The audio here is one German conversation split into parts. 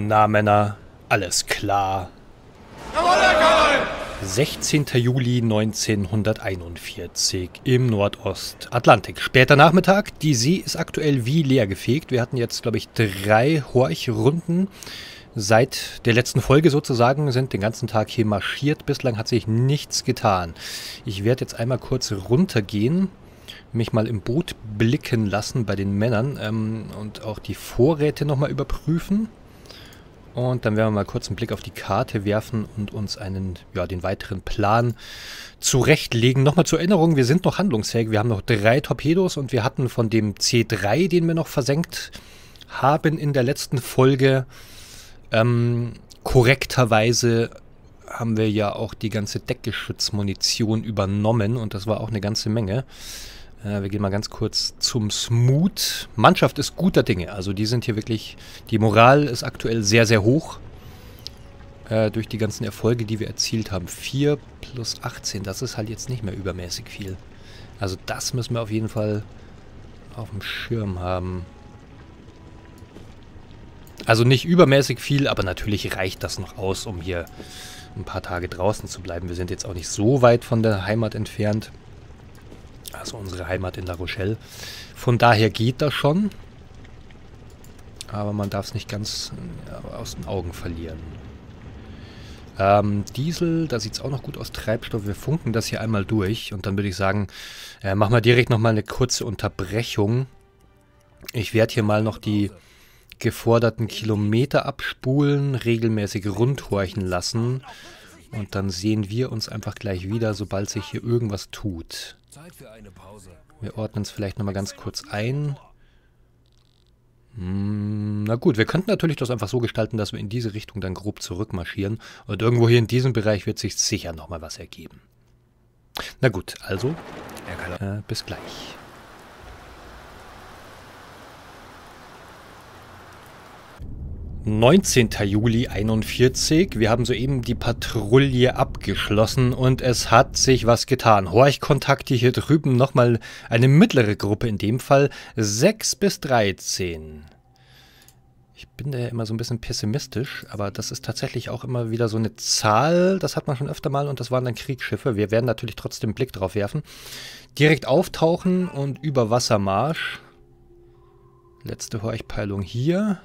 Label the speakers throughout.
Speaker 1: Na Männer, alles klar. 16. Juli 1941 im Nordostatlantik. Später Nachmittag. Die See ist aktuell wie leer gefegt. Wir hatten jetzt, glaube ich, 3 Horchrunden. Seit der letzten Folge sozusagen sind den ganzen Tag hier marschiert. Bislang hat sich nichts getan. Ich werde jetzt einmal kurz runtergehen, mich mal im Boot blicken lassen bei den Männern und auch die Vorräte nochmal überprüfen. Und dann werden wir mal kurz einen Blick auf die Karte werfen und uns den weiteren Plan zurechtlegen. Nochmal zur Erinnerung, wir sind noch handlungsfähig. Wir haben noch 3 Torpedos und wir hatten von dem C3, den wir noch versenkt haben in der letzten Folge, korrekterweise haben wir ja auch die ganze Deckgeschützmunition übernommen und das war auch eine ganze Menge. Wir gehen mal ganz kurz zum Smooth. Mannschaft ist guter Dinge. Also die sind hier wirklich... Die Moral ist aktuell sehr, sehr hoch. Durch die ganzen Erfolge, die wir erzielt haben. 4 plus 18, das ist halt jetzt nicht mehr übermäßig viel. Also das müssen wir auf jeden Fall auf dem Schirm haben. Also nicht übermäßig viel, aber natürlich reicht das noch aus, um hier ein paar Tage draußen zu bleiben. Wir sind jetzt auch nicht so weit von der Heimat entfernt. Also unsere Heimat in La Rochelle. Von daher geht das schon. Aber man darf es nicht ganz aus den Augen verlieren. Diesel, da sieht es auch noch gut aus. Treibstoff, wir funken das hier einmal durch. Und dann würde ich sagen, machen wir direkt nochmal eine kurze Unterbrechung. Ich werde hier mal noch die geforderten Kilometer abspulen, regelmäßig rundhorchen lassen. Und dann sehen wir uns einfach gleich wieder, sobald sich hier irgendwas tut. Wir ordnen es vielleicht nochmal ganz kurz ein. Na gut, wir könnten natürlich das einfach so gestalten, dass wir in diese Richtung dann grob zurückmarschieren. Und irgendwo hier in diesem Bereich wird sich sicher nochmal was ergeben. Na gut, also, bis gleich. 19. Juli 41. Wir haben soeben die Patrouille abgeschlossen und es hat sich was getan. Horchkontakte hier drüben nochmal eine mittlere Gruppe, in dem Fall 6 bis 13. Ich bin da ja immer so ein bisschen pessimistisch, aber das ist tatsächlich auch immer wieder so eine Zahl. Das hat man schon öfter mal und das waren dann Kriegsschiffe. Wir werden natürlich trotzdem einen Blick drauf werfen. Direkt auftauchen und über Wassermarsch. Letzte Horchpeilung hier.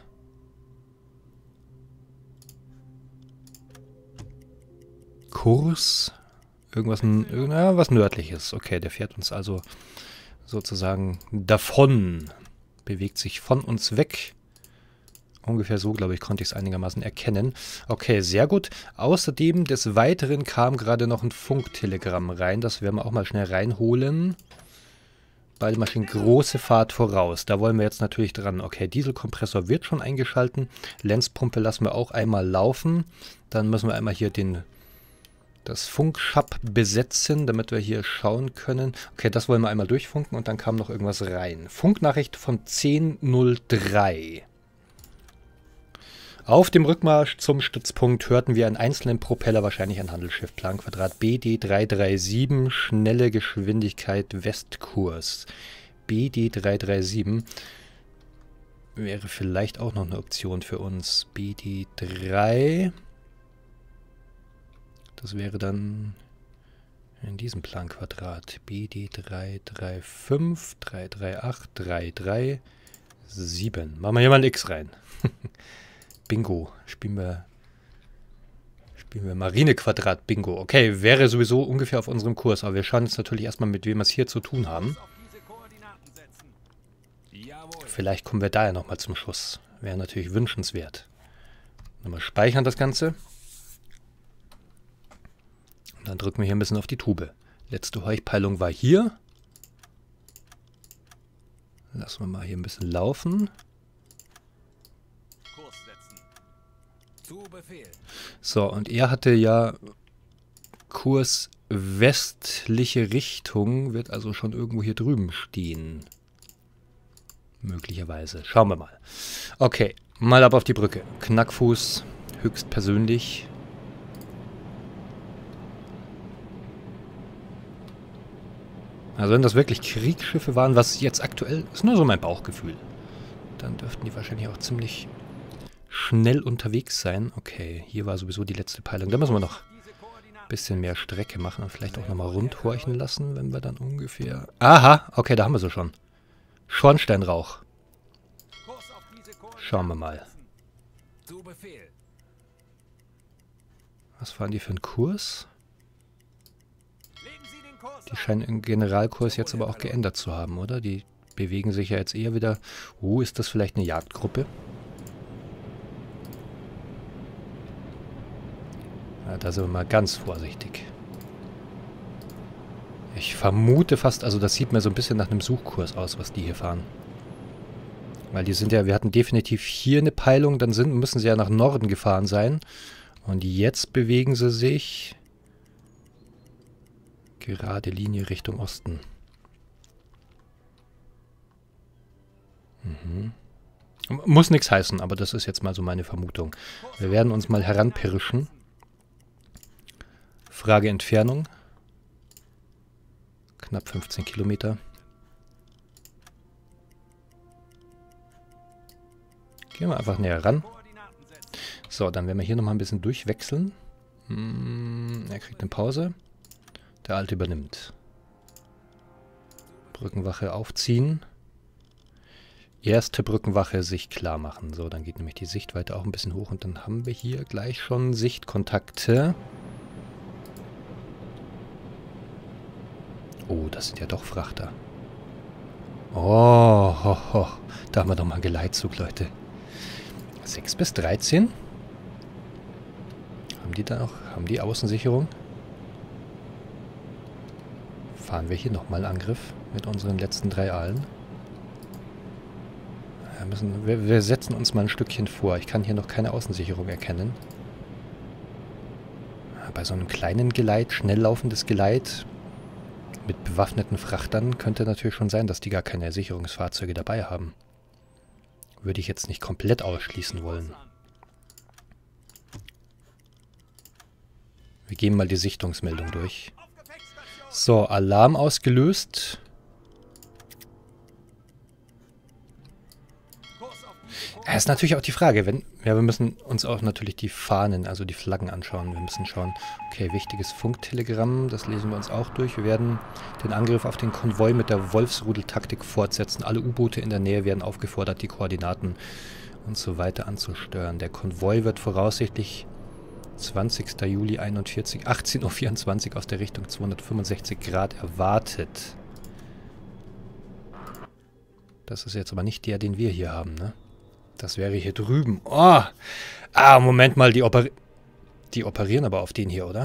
Speaker 1: Kurs, was Nördliches. Okay, der fährt uns also sozusagen davon, bewegt sich von uns weg. Ungefähr so, glaube ich, konnte ich es einigermaßen erkennen. Okay, sehr gut. Außerdem, des Weiteren kam gerade noch ein Funktelegramm rein. Das werden wir auch mal schnell reinholen. Beide Maschinen, große Fahrt voraus. Da wollen wir jetzt natürlich dran. Okay, Dieselkompressor wird schon eingeschalten. Lenzpumpe lassen wir auch einmal laufen. Dann müssen wir einmal hier das Funkschab besetzen, damit wir hier schauen können. Okay, das wollen wir einmal durchfunken und dann kam noch irgendwas rein. Funknachricht von 10:03. Auf dem Rückmarsch zum Stützpunkt hörten wir einen einzelnen Propeller, wahrscheinlich ein Handelsschiff, Planquadrat BD337, schnelle Geschwindigkeit Westkurs. BD337 wäre vielleicht auch noch eine Option für uns. BD3... Das wäre dann in diesem Planquadrat. BD335, 338, 337. Machen wir hier mal ein X rein. Bingo. Spielen wir Marinequadrat Bingo. Okay, wäre sowieso ungefähr auf unserem Kurs. Aber wir schauen jetzt natürlich erstmal, mit wem wir es hier zu tun haben. Vielleicht kommen wir da ja nochmal zum Schuss. Wäre natürlich wünschenswert. Nochmal speichern das Ganze. Dann drücken wir hier ein bisschen auf die Tube. Letzte Horchpeilung war hier. Lassen wir mal hier ein bisschen laufen. So, und er hatte ja Kurs westliche Richtung, wird also schon irgendwo hier drüben stehen. Möglicherweise. Schauen wir mal. Okay, mal ab auf die Brücke. Knackfuß, höchstpersönlich. Also wenn das wirklich Kriegsschiffe waren, was jetzt aktuell ist, nur so mein Bauchgefühl, dann dürften die wahrscheinlich auch ziemlich schnell unterwegs sein. Okay, hier war sowieso die letzte Peilung. Da müssen wir noch ein bisschen mehr Strecke machen und vielleicht auch nochmal rundhorchen lassen, wenn wir dann ungefähr... Aha, okay, da haben wir sie schon. Schornsteinrauch. Schauen wir mal. Was fahren die für einen Kurs? Die scheinen im Generalkurs jetzt aber auch geändert zu haben, oder? Die bewegen sich ja jetzt eher wieder... ist das vielleicht eine Jagdgruppe? Ja, da sind wir mal ganz vorsichtig. Ich vermute fast, also das sieht mir so ein bisschen nach einem Suchkurs aus, was die hier fahren. Weil die sind ja, wir hatten definitiv hier eine Peilung, dann müssen sie ja nach Norden gefahren sein. Und jetzt bewegen sie sich gerade Linie Richtung Osten. Muss nichts heißen, aber das ist jetzt mal so meine Vermutung. Wir werden uns mal heranpirschen. Frage Entfernung. Knapp 15 Kilometer. Gehen wir einfach näher ran. So, dann werden wir hier nochmal ein bisschen durchwechseln. Er kriegt eine Pause. Der Alte übernimmt. Brückenwache aufziehen. Erste Brückenwache sich klar machen. So, dann geht nämlich die Sichtweite auch ein bisschen hoch und dann haben wir hier gleich schon Sichtkontakte. Oh, das sind ja doch Frachter. Oh, da haben wir doch mal einen Geleitzug, Leute. 6 bis 13. Haben die da noch? Haben die Außensicherung? Fahren wir hier nochmal Angriff mit unseren letzten 3 Aalen. Wir setzen uns mal ein Stückchen vor. Ich kann hier noch keine Außensicherung erkennen. Bei so einem kleinen Geleit, schnell laufendes Geleit mit bewaffneten Frachtern könnte natürlich schon sein, dass die gar keine Sicherungsfahrzeuge dabei haben. Würde ich jetzt nicht komplett ausschließen wollen. Wir gehen mal die Sichtungsmeldung durch. So, Alarm ausgelöst. Ja, ist natürlich auch die Frage, wir müssen uns auch natürlich die Fahnen, also die Flaggen anschauen. Wir müssen schauen, okay, wichtiges Funktelegramm, das lesen wir uns auch durch. Wir werden den Angriff auf den Konvoi mit der Wolfsrudeltaktik fortsetzen. Alle U-Boote in der Nähe werden aufgefordert, die Koordinaten und so weiter anzusteuern. Der Konvoi wird voraussichtlich 20. Juli 41, 18:24 Uhr aus der Richtung 265 Grad erwartet. Das ist jetzt aber nicht der, den wir hier haben, ne? Das wäre hier drüben. Oh! Moment mal, die operieren aber auf den hier, oder?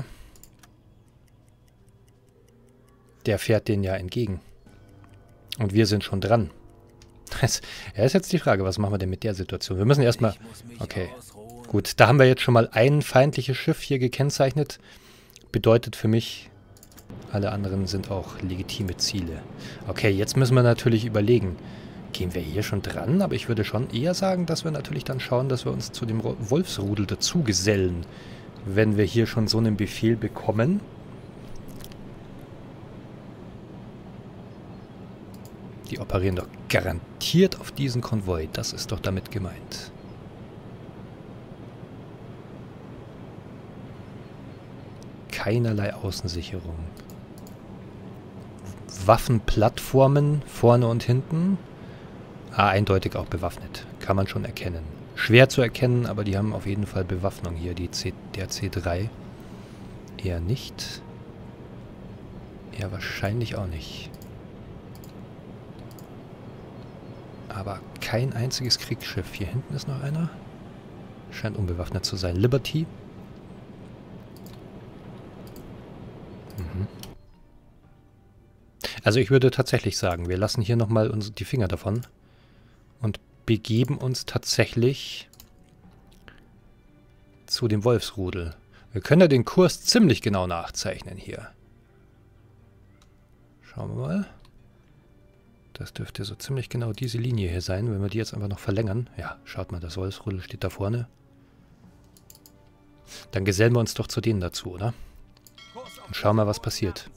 Speaker 1: Der fährt den ja entgegen. Und wir sind schon dran. Das ist jetzt die Frage, was machen wir denn mit der Situation? Wir müssen erstmal... Okay, gut. Da haben wir jetzt schon mal ein feindliches Schiff hier gekennzeichnet. Bedeutet für mich, alle anderen sind auch legitime Ziele. Okay, jetzt müssen wir natürlich überlegen... Gehen wir hier schon dran, aber ich würde schon eher sagen, dass wir natürlich dann schauen, dass wir uns zu dem Wolfsrudel dazu gesellen, wenn wir hier schon so einen Befehl bekommen. Die operieren doch garantiert auf diesen Konvoi, das ist doch damit gemeint. Keinerlei Außensicherung. Waffenplattformen vorne und hinten. Eindeutig auch bewaffnet. Kann man schon erkennen. Schwer zu erkennen, aber die haben auf jeden Fall Bewaffnung hier. Der C3. Eher nicht. Eher wahrscheinlich auch nicht. Aber kein einziges Kriegsschiff. Hier hinten ist noch einer. Scheint unbewaffnet zu sein. Liberty. Also ich würde tatsächlich sagen, wir lassen hier nochmal die Finger davon. Und begeben uns tatsächlich zu dem Wolfsrudel. Wir können ja den Kurs ziemlich genau nachzeichnen hier. Schauen wir mal. Das dürfte so ziemlich genau diese Linie hier sein, wenn wir die jetzt einfach noch verlängern. Ja, schaut mal, das Wolfsrudel steht da vorne. Dann gesellen wir uns doch zu denen dazu, oder? Und schauen mal, was passiert.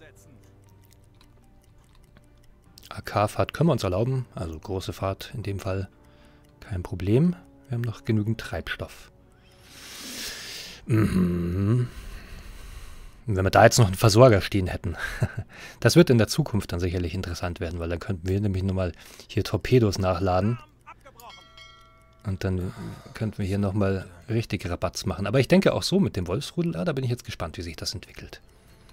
Speaker 1: AK-Fahrt können wir uns erlauben, also große Fahrt in dem Fall kein Problem. Wir haben noch genügend Treibstoff. Mhm. Wenn wir da jetzt noch einen Versorger stehen hätten. Das wird in der Zukunft dann sicherlich interessant werden, weil dann könnten wir nämlich nochmal hier Torpedos nachladen. Und dann könnten wir hier nochmal richtig Rabatz machen. Aber ich denke auch so mit dem Wolfsrudel, da bin ich jetzt gespannt, wie sich das entwickelt.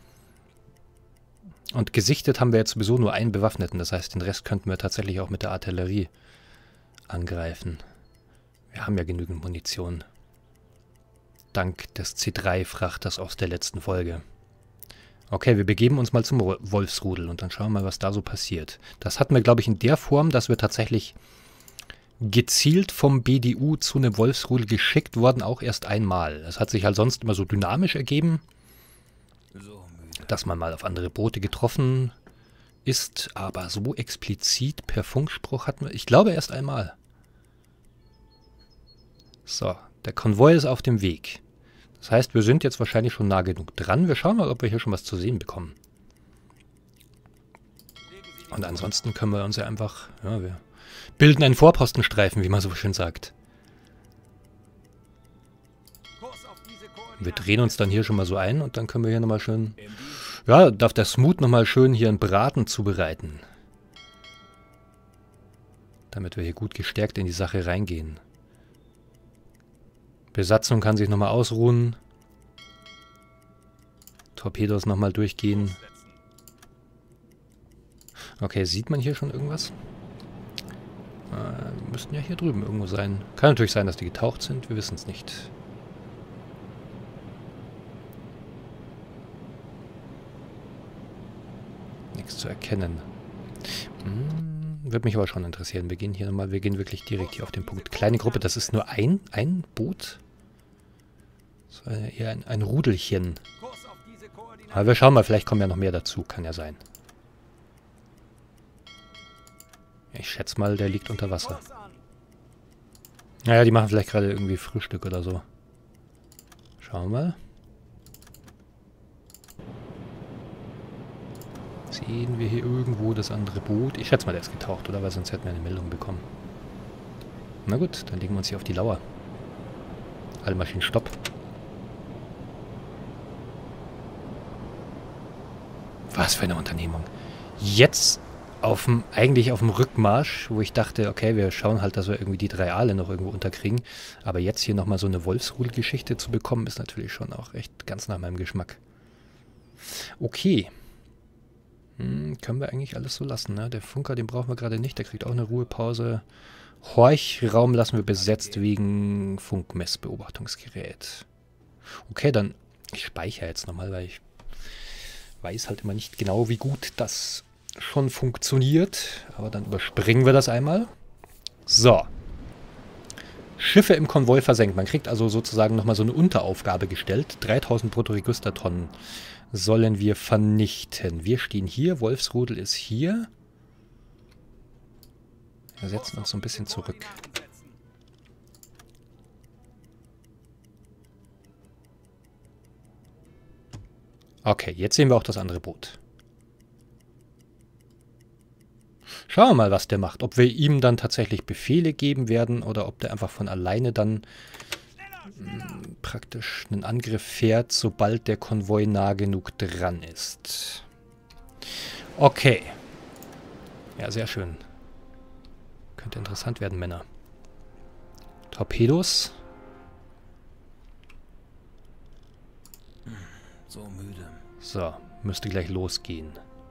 Speaker 1: Und gesichtet haben wir jetzt sowieso nur einen Bewaffneten. Das heißt, den Rest könnten wir tatsächlich auch mit der Artillerie angreifen. Wir haben ja genügend Munition. Dank des C3-Frachters aus der letzten Folge. Okay, wir begeben uns mal zum Wolfsrudel und dann schauen wir mal, was da so passiert. Das hatten wir, glaube ich, in der Form, dass wir tatsächlich gezielt vom BDU zu einem Wolfsrudel geschickt wurden, auch erst einmal. Es hat sich halt sonst immer so dynamisch ergeben, dass man mal auf andere Boote getroffen ist, aber so explizit per Funkspruch hatten wir, ich glaube, erst einmal. So, der Konvoi ist auf dem Weg. Das heißt, wir sind jetzt wahrscheinlich schon nah genug dran. Wir schauen mal, ob wir hier schon was zu sehen bekommen. Und ansonsten können wir uns ja einfach, ja, wir bilden einen Vorpostenstreifen, wie man so schön sagt. Wir drehen uns dann hier schon mal so ein und dann können wir hier nochmal schön, ja, darf der Smooth nochmal schön hier einen Braten zubereiten. Damit wir hier gut gestärkt in die Sache reingehen. Besatzung kann sich nochmal ausruhen. Torpedos nochmal durchgehen. Okay, sieht man hier schon irgendwas? Müssten ja hier drüben irgendwo sein. Kann natürlich sein, dass die getaucht sind. Wir wissen es nicht. Nichts zu erkennen. Würde mich aber schon interessieren. Wir gehen hier nochmal, wir gehen wirklich direkt hier auf den Punkt. Kleine Gruppe, das ist nur ein Boot? Das war ja eher ein Rudelchen. Aber wir schauen mal, vielleicht kommen ja noch mehr dazu. Kann ja sein. Ich schätze mal, der liegt unter Wasser. Naja, die machen vielleicht gerade irgendwie Frühstück oder so. Schauen wir mal. Sehen wir hier irgendwo das andere Boot? Ich schätze mal, der ist getaucht, oder? Weil sonst hätten wir eine Meldung bekommen. Na gut, dann legen wir uns hier auf die Lauer. Alle Maschinen, Stopp. Was für eine Unternehmung. Jetzt eigentlich auf dem Rückmarsch, wo ich dachte, okay, wir schauen halt, dass wir irgendwie die 3 Aale noch irgendwo unterkriegen. Aber jetzt hier nochmal so eine Wolfsrudel-Geschichte zu bekommen, ist natürlich schon auch echt ganz nach meinem Geschmack. Okay. Können wir eigentlich alles so lassen, ne? Der Funker, den brauchen wir gerade nicht. Der kriegt auch eine Ruhepause. Horchraum lassen wir besetzt wegen Funkmessbeobachtungsgerät. Okay, dann ich speichere jetzt nochmal, weil ich weiß halt immer nicht genau, wie gut das schon funktioniert. Aber dann überspringen wir das einmal. So. Schiffe im Konvoi versenkt. Man kriegt also sozusagen nochmal so eine Unteraufgabe gestellt. 3000 Bruttoregistertonnen sollen wir vernichten. Wir stehen hier. Wolfsrudel ist hier. Wir setzen uns so ein bisschen zurück. Okay, jetzt sehen wir auch das andere Boot. Schauen wir mal, was der macht. Ob wir ihm dann tatsächlich Befehle geben werden oder ob der einfach von alleine dann praktisch einen Angriff fährt, sobald der Konvoi nah genug dran ist. Okay. Ja, sehr schön. Könnte interessant werden, Männer. Torpedos.
Speaker 2: So müde.
Speaker 1: So, müsste gleich losgehen.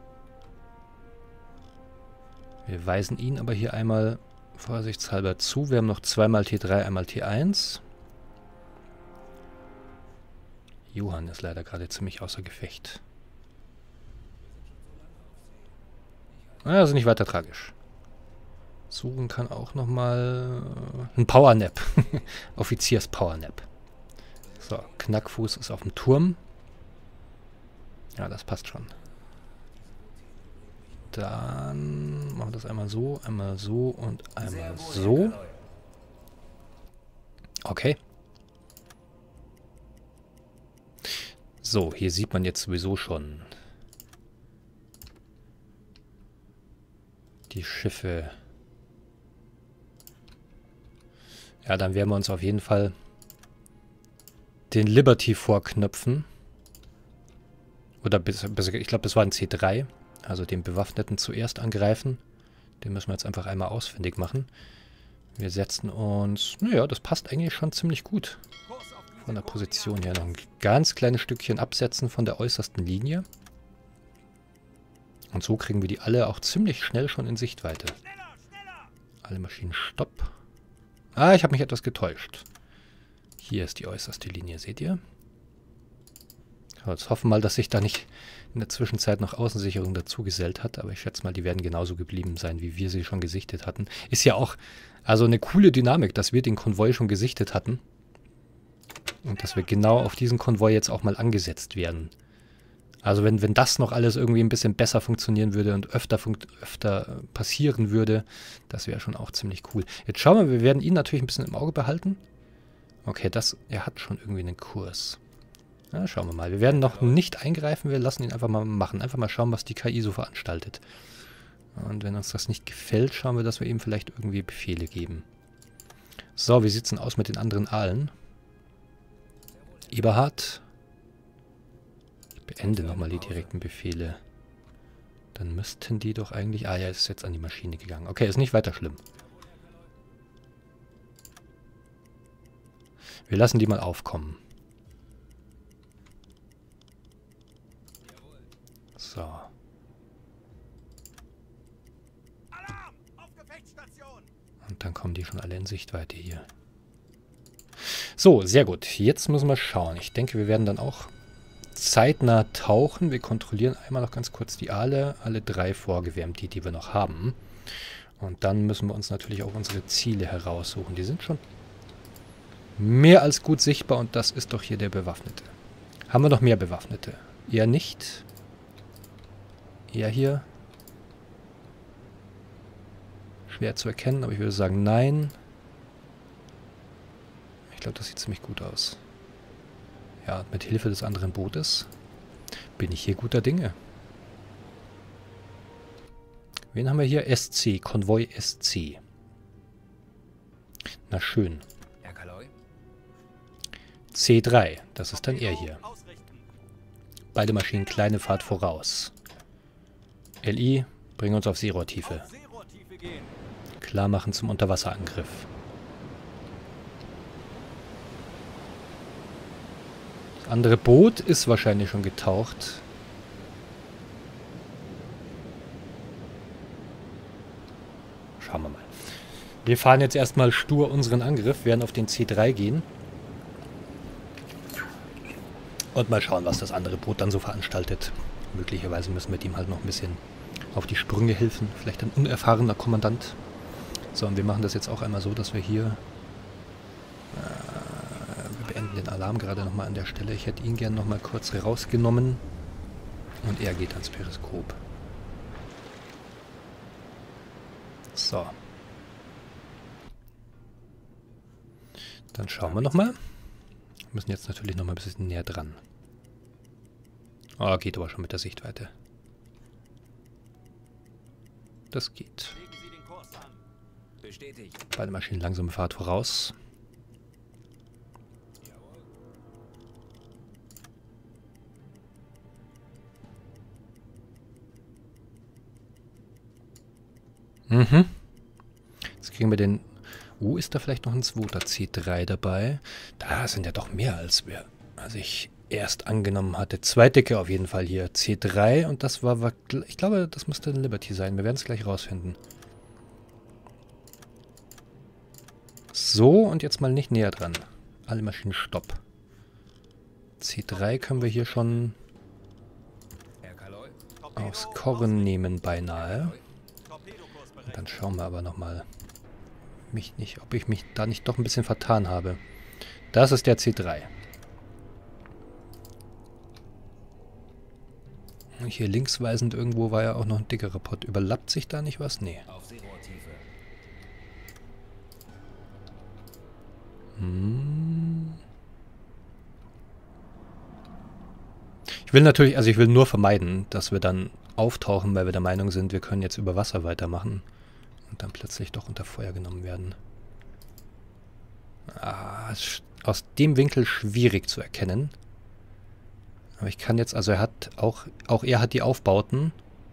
Speaker 1: Wir weisen ihn aber hier einmal vorsichtshalber zu. Wir haben noch zweimal T3, einmal T1. Johann ist leider gerade ziemlich außer Gefecht. Also nicht weiter tragisch. Suchen kann auch nochmal ein Powernap. Offiziers-Powernap. So, Knackfuß ist auf dem Turm. Ja, das passt schon. Dann machen wir das einmal so und einmal so. Okay. So, hier sieht man jetzt sowieso schon die Schiffe. Ja, dann werden wir uns auf jeden Fall den Liberty vorknöpfen. Oder ich glaube, das war ein C3. Also den Bewaffneten zuerst angreifen. Den müssen wir jetzt einfach einmal ausfindig machen. Wir setzen uns... Naja, das passt eigentlich schon ziemlich gut. Von der Position her noch ein ganz kleines Stückchen absetzen von der äußersten Linie. Und so kriegen wir die alle auch ziemlich schnell schon in Sichtweite. Alle Maschinen stopp. Ah, ich habe mich etwas getäuscht. Hier ist die äußerste Linie, seht ihr? So, jetzt hoffen wir mal, dass sich da nicht in der Zwischenzeit noch Außensicherung dazugesellt hat. Aber ich schätze mal, die werden genauso geblieben sein, wie wir sie schon gesichtet hatten. Ist ja auch also eine coole Dynamik, dass wir den Konvoi schon gesichtet hatten. Und dass wir genau auf diesen Konvoi jetzt auch mal angesetzt werden. Also wenn das noch alles irgendwie ein bisschen besser funktionieren würde und öfter passieren würde, das wäre schon auch ziemlich cool. Jetzt schauen wir werden ihn natürlich ein bisschen im Auge behalten. Okay, er hat schon irgendwie einen Kurs. Na, schauen wir mal. Wir werden noch nicht eingreifen, wir lassen ihn einfach mal machen. Einfach mal schauen, was die KI so veranstaltet. Und wenn uns das nicht gefällt, schauen wir, dass wir ihm vielleicht irgendwie Befehle geben. So, wie sieht es denn aus mit den anderen Aalen? Eberhard. Ich beende nochmal die direkten Befehle. Dann müssten die doch eigentlich... Ah ja, ist jetzt an die Maschine gegangen. Okay, ist nicht weiter schlimm. Wir lassen die mal aufkommen. So. Und dann kommen die schon alle in Sichtweite hier. So, sehr gut. Jetzt müssen wir schauen. Ich denke, wir werden dann auch zeitnah tauchen. Wir kontrollieren einmal noch ganz kurz die Aale. Alle 3 vorgewärmt, die wir noch haben. Und dann müssen wir uns natürlich auch unsere Ziele heraussuchen. Die sind schon mehr als gut sichtbar und das ist doch hier der Bewaffnete. Haben wir noch mehr Bewaffnete? Eher nicht. Eher hier. Schwer zu erkennen, aber ich würde sagen nein. Ich glaube, das sieht ziemlich gut aus. Ja, mit Hilfe des anderen Bootes bin ich hier guter Dinge. Wen haben wir hier? SC, Konvoi SC. Na schön. C3, das ist dann er hier. Beide Maschinen kleine Fahrt voraus. LI, bring uns auf Seerohrtiefe. Klar machen zum Unterwasserangriff. Das andere Boot ist wahrscheinlich schon getaucht. Schauen wir mal. Wir fahren jetzt erstmal stur unseren Angriff, werden auf den C3 gehen. Und mal schauen, was das andere Boot dann so veranstaltet. Möglicherweise müssen wir dem halt noch ein bisschen auf die Sprünge helfen. Vielleicht ein unerfahrener Kommandant. So, und wir machen das jetzt auch einmal so, dass wir hier... wir beenden den Alarm gerade nochmal an der Stelle. Ich hätte ihn gerne nochmal kurz rausgenommen. Und er geht ans Periskop. So. Dann schauen wir nochmal. Wir müssen jetzt natürlich nochmal ein bisschen näher dran. Oh, geht aber schon mit der Sichtweite. Das geht. Beide Maschinen langsame Fahrt voraus. Mhm. Jetzt kriegen wir den... ist da vielleicht noch ein zweiter C3 dabei? Da sind ja doch mehr als ich erst angenommen hatte. 2 Dicke auf jeden Fall hier. C3 und das war... Ich glaube, das müsste ein Liberty sein. Wir werden es gleich rausfinden. So, und jetzt mal nicht näher dran. Alle Maschinen stopp. C3 können wir hier schon aufs Korn nehmen beinahe. Und dann schauen wir aber nochmal, ob ich mich da nicht doch ein bisschen vertan habe. Das ist der C3. Und hier linksweisend irgendwo war ja auch noch ein dickerer Pott. Überlappt sich da nicht was? Nee. Ich will natürlich, also ich will nur vermeiden, dass wir dann auftauchen, weil wir der Meinung sind, wir können jetzt über Wasser weitermachen und dann plötzlich doch unter Feuer genommen werden. Aus dem Winkel schwierig zu erkennen. Aber ich kann jetzt, also er hat auch er hat die Aufbauten.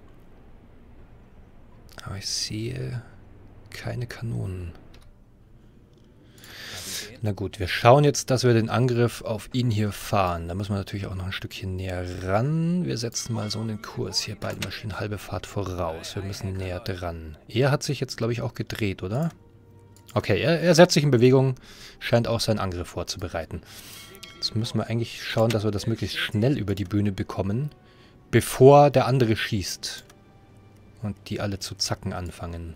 Speaker 1: Aber ich sehe keine Kanonen. Na gut, wir schauen jetzt, dass wir den Angriff auf ihn hier fahren. Da müssen wir natürlich auch noch ein Stückchen näher ran. Wir setzen mal so einen Kurs hier, beide Maschinen halbe Fahrt voraus. Wir müssen näher dran. Er hat sich jetzt, glaube ich, auch gedreht, oder? Okay, er setzt sich in Bewegung, scheint auch seinen Angriff vorzubereiten. Jetzt müssen wir eigentlich schauen, dass wir das möglichst schnell über die Bühne bekommen, bevor der andere schießt. Und die alle zu zacken anfangen.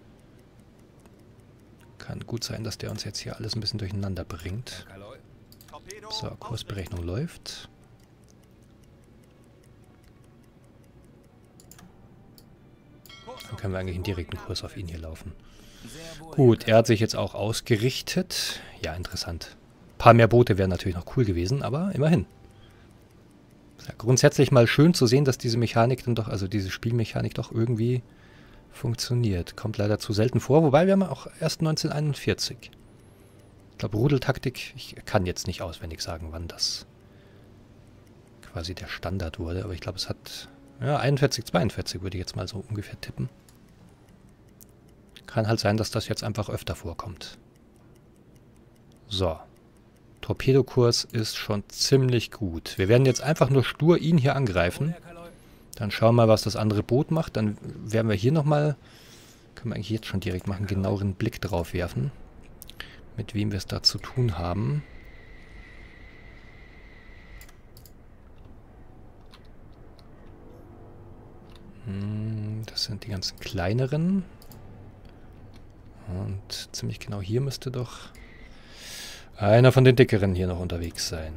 Speaker 1: Kann gut sein, dass der uns jetzt hier alles ein bisschen durcheinander bringt. So, Kursberechnung läuft. Dann können wir eigentlich einen direkten Kurs auf ihn hier laufen. Gut, er hat sich jetzt auch ausgerichtet. Ja, interessant. Ein paar mehr Boote wären natürlich noch cool gewesen, aber immerhin. Ja, grundsätzlich mal schön zu sehen, dass diese Mechanik dann doch, also diese Spielmechanik doch irgendwie funktioniert. Kommt leider zu selten vor, wobei wir haben auch erst 1941. Ich glaube, Rudeltaktik, ich kann jetzt nicht auswendig sagen, wann das quasi der Standard wurde, aber ich glaube, es hat, ja, 41, 42 würde ich jetzt mal so ungefähr tippen. Kann halt sein, dass das jetzt einfach öfter vorkommt. So. Torpedokurs ist schon ziemlich gut. Wir werden jetzt einfach nur stur ihn hier angreifen. Dann schauen wir mal, was das andere Boot macht. Dann werden wir hier nochmal, können wir eigentlich jetzt schon direkt machen, genaueren Blick drauf werfen. Mit wem wir es da zu tun haben. Das sind die ganzen kleineren. Und ziemlich genau hier müsste doch einer von den dickeren hier noch unterwegs sein.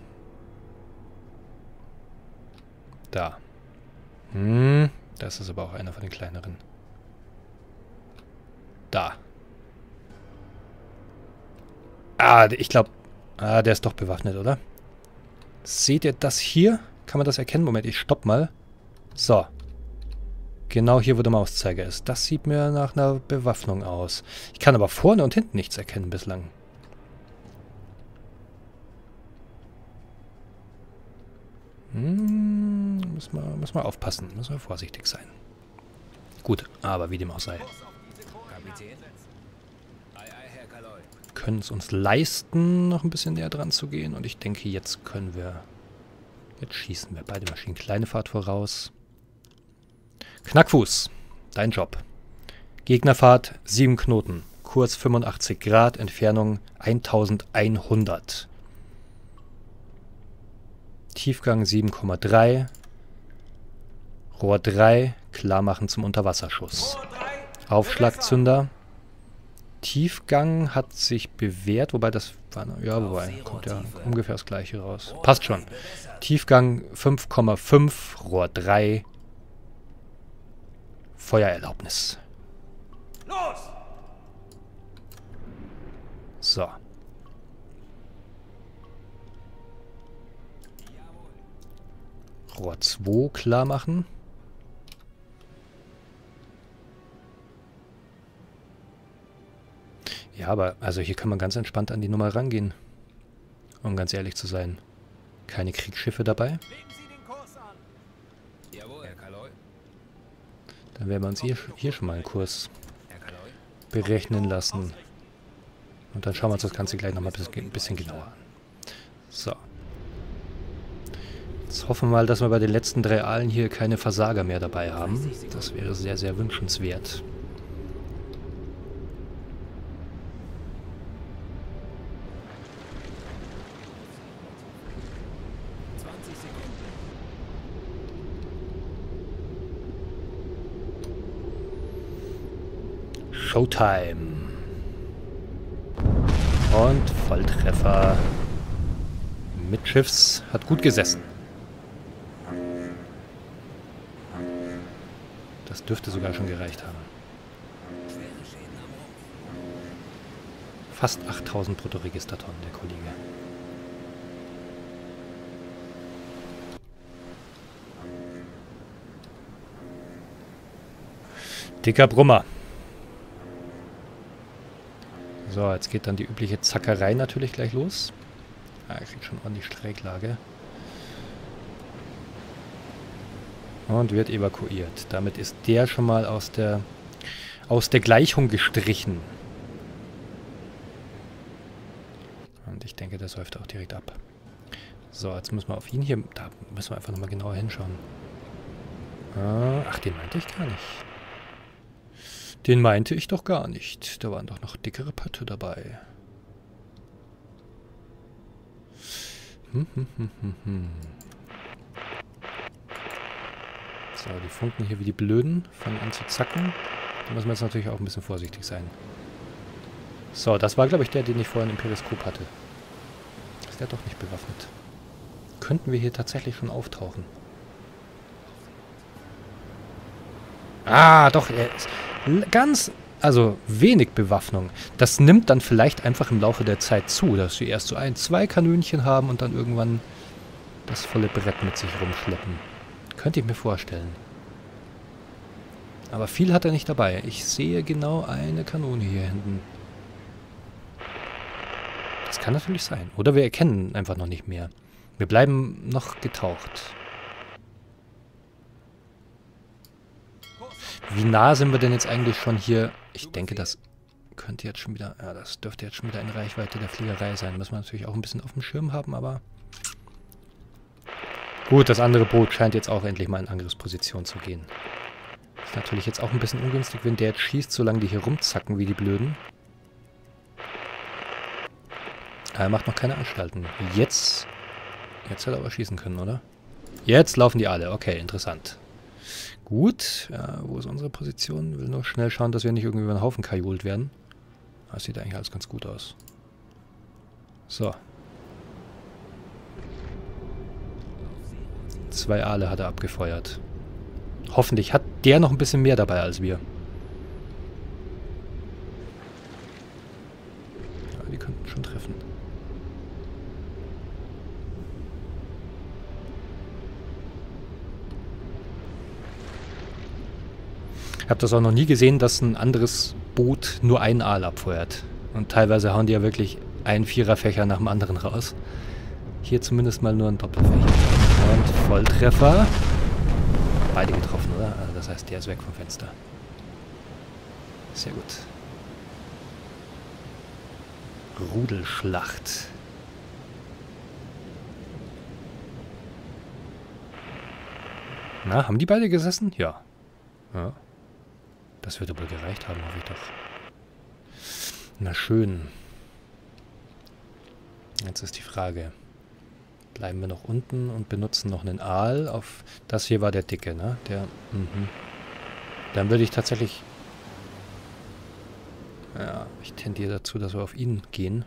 Speaker 1: Da. Das ist aber auch einer von den kleineren. Da. Ich glaube, der ist doch bewaffnet, oder? Seht ihr das hier? Kann man das erkennen? Moment, ich stopp mal. So. Genau hier, wo der Mauszeiger ist. Das sieht mir nach einer Bewaffnung aus. Ich kann aber vorne und hinten nichts erkennen bislang. Müssen wir aufpassen. Müssen wir vorsichtig sein. Gut, aber wie dem auch sei. Wir können es uns leisten, noch ein bisschen näher dran zu gehen. Und ich denke, jetzt können wir... Jetzt schießen wir beide Maschinen. Kleine Fahrt voraus. Knackfuß. Dein Job. Gegnerfahrt 7 Knoten. Kurs 85 Grad. Entfernung 1100. Tiefgang 7,3. Rohr 3. Klarmachen zum Unterwasserschuss. Aufschlagzünder. Tiefgang hat sich bewährt, wobei das war, ja, wobei, kommt ja ungefähr das gleiche raus. Passt schon. Tiefgang 5,5, Rohr 3. Feuererlaubnis. So. Rohr 2 klar machen. Ja, aber also hier kann man ganz entspannt an die Nummer rangehen. Um ganz ehrlich zu sein. Keine Kriegsschiffe dabei. Dann werden wir uns hier schon mal einen Kurs berechnen lassen. Und dann schauen wir uns das Ganze gleich nochmal ein bisschen genauer an. So. Jetzt hoffen wir mal, dass wir bei den letzten 3 Aalen hier keine Versager mehr dabei haben. Das wäre sehr, sehr wünschenswert. Showtime. Und Volltreffer. Mitschiffs hat gut gesessen. Das dürfte sogar schon gereicht haben. Fast 8000 Bruttoregistertonnen, der Kollege. Dicker Brummer. So, jetzt geht dann die übliche Zackerei natürlich gleich los. Ah, er kriegt schon ordentlich Schräglage. Und wird evakuiert. Damit ist der schon mal aus der Gleichung gestrichen. Und ich denke, der säuft auch direkt ab. So, jetzt müssen wir auf ihn hier... Da müssen wir einfach nochmal genauer hinschauen. Ach, den meinte ich gar nicht. Den meinte ich doch gar nicht. Da waren doch noch dickere Pötte dabei. So, die funken hier wie die Blöden. Fangen an zu zacken. Da müssen wir jetzt natürlich auch ein bisschen vorsichtig sein. So, das war, glaube ich, der, den ich vorhin im Periskop hatte. Ist der doch nicht bewaffnet? Könnten wir hier tatsächlich schon auftauchen? Ah, doch, er ist ganz, also wenig Bewaffnung. Das nimmt dann vielleicht einfach im Laufe der Zeit zu, dass sie erst so 1, 2 Kanönchen haben und dann irgendwann das volle Brett mit sich rumschleppen. Könnte ich mir vorstellen. Aber viel hat er nicht dabei. Ich sehe genau eine Kanone hier hinten. Das kann natürlich sein. Oder wir erkennen einfach noch nicht mehr. Wir bleiben noch getaucht. Wie nah sind wir denn jetzt eigentlich schon hier? Ich denke, das könnte jetzt schon wieder... Ja, das dürfte jetzt schon wieder in Reichweite der Fliegerei sein. Müssen wir natürlich auch ein bisschen auf dem Schirm haben, aber... Gut, das andere Boot scheint jetzt auch endlich mal in Angriffsposition zu gehen. Ist natürlich jetzt auch ein bisschen ungünstig, wenn der jetzt schießt, solange die hier rumzacken wie die Blöden. Er macht noch keine Anstalten. Jetzt hätte er aber schießen können, oder? Jetzt laufen die alle. Okay, interessant. Gut. Ja, wo ist unsere Position? Will nur schnell schauen, dass wir nicht irgendwie über einen Haufen kajult werden. Das sieht eigentlich alles ganz gut aus. So. 2 Aale hat er abgefeuert. Hoffentlich hat der noch ein bisschen mehr dabei als wir. Ja, die könnten schon treffen. Ich habe das auch noch nie gesehen, dass ein anderes Boot nur einen Aal abfeuert. Und teilweise hauen die ja wirklich einen Viererfächer nach dem anderen raus. Hier zumindest mal nur ein Doppelfächer. Und Volltreffer. Beide getroffen, oder? Also das heißt, der ist weg vom Fenster. Sehr gut. Rudelschlacht. Na, haben die beide gesessen? Ja. Ja. Das wird aber gereicht haben, hoffe ich doch. Na schön. Jetzt ist die Frage. Bleiben wir noch unten und benutzen noch einen Aal auf... Das hier war der dicke, ne? Der... Dann würde ich tatsächlich... Ja, ich tendiere dazu, dass wir auf ihn gehen.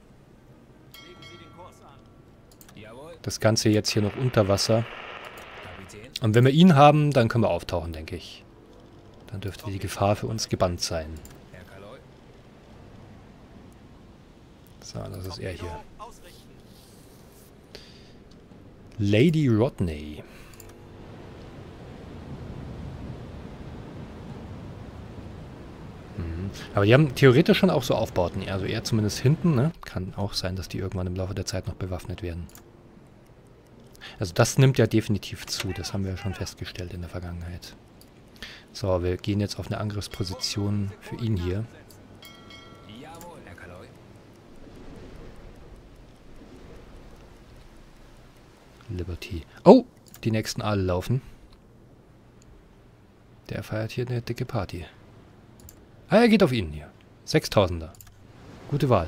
Speaker 1: Das Ganze jetzt hier noch unter Wasser. Und wenn wir ihn haben, dann können wir auftauchen, denke ich. Dann dürfte die Gefahr für uns gebannt sein. So, das ist er hier. Lady Rodney. Aber die haben theoretisch schon auch so Aufbauten. Also er zumindest hinten, ne? Kann auch sein, dass die irgendwann im Laufe der Zeit noch bewaffnet werden. Also das nimmt ja definitiv zu. Das haben wir ja schon festgestellt in der Vergangenheit. So, wir gehen jetzt auf eine Angriffsposition für ihn hier. Liberty. Oh! Die nächsten Aale laufen. Der feiert hier eine dicke Party. Ah, er geht auf ihn hier. 6000er. Gute Wahl.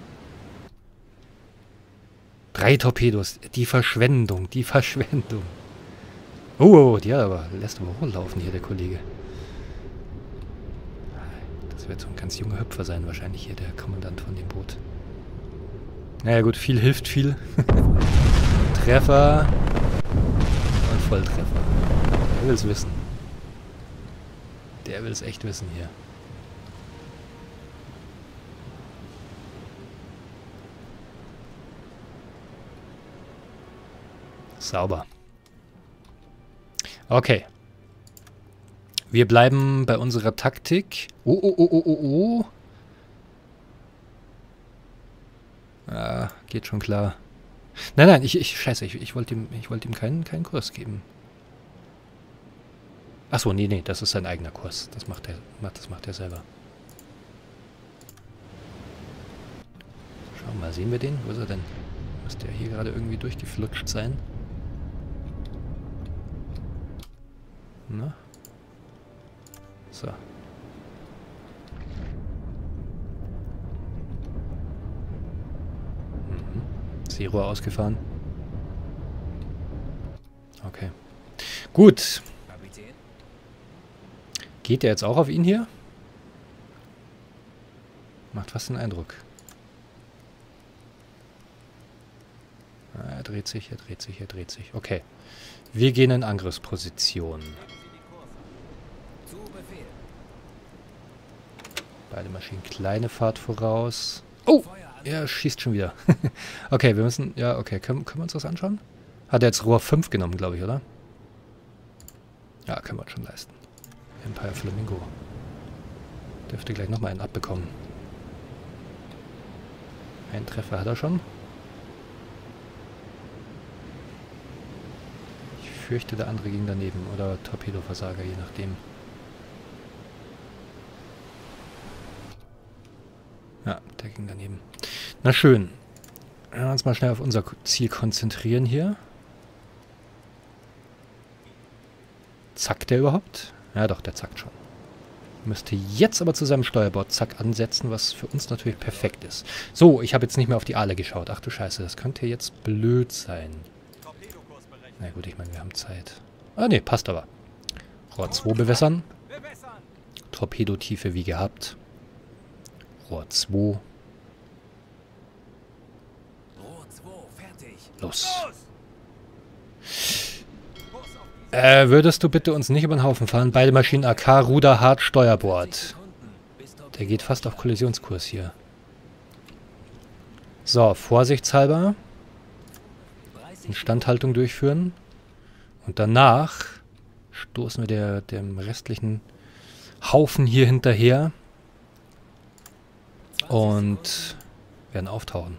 Speaker 1: 3 Torpedos. Die Verschwendung. Die Verschwendung. Oh, die hat aber... Lässt aber hochlaufen hier, der Kollege. Das wird so ein ganz junger Hüpfer sein, wahrscheinlich hier, der Kommandant von dem Boot. Naja gut, viel hilft viel. Treffer. Und Volltreffer. Der will es wissen. Der will es echt wissen hier. Sauber. Okay. Wir bleiben bei unserer Taktik. Oh. Ah, geht schon klar. Nein, nein, scheiße, ich wollte ihm keinen Kurs geben. Achso, nee, das ist sein eigener Kurs. Das macht er selber. Schauen wir mal, sehen wir den? Wo ist er denn? Müsste er hier gerade irgendwie durchgeflutscht sein? Na? So. Seerohr ausgefahren. Okay. Gut. Geht der jetzt auch auf ihn hier? Macht fast den Eindruck. Er dreht sich. Okay. Wir gehen in Angriffsposition. Beide Maschinen kleine Fahrt voraus. Oh! Er schießt schon wieder. Okay, wir müssen... Ja, okay. Können wir uns das anschauen? Hat er jetzt Rohr 5 genommen, glaube ich, oder? Ja, können wir uns schon leisten. Empire Flamingo. Dürfte gleich nochmal einen abbekommen. Einen Treffer hat er schon. Ich fürchte, der andere ging daneben. Oder Torpedoversager, je nachdem. Ja, der ging daneben. Na schön. Wir uns mal schnell auf unser Ziel konzentrieren hier. Zackt der überhaupt? Ja doch, der zackt schon. Müsste jetzt aber zu seinem Steuerbord zack ansetzen, was für uns natürlich perfekt ist. So, ich habe jetzt nicht mehr auf die Aale geschaut. Ach du Scheiße, das könnte jetzt blöd sein. Na gut, ich meine, wir haben Zeit. Ah ne, passt aber. Rohr 2 bewässern. Torpedotiefe wie gehabt. Rohr 2. Los. Würdest du bitte uns nicht über den Haufen fahren? Beide Maschinen AK, Ruder, Hart, Steuerbord. Der geht fast auf Kollisionskurs hier. So, vorsichtshalber. Instandhaltung durchführen. Und danach stoßen wir dem restlichen Haufen hier hinterher. Und werden auftauchen.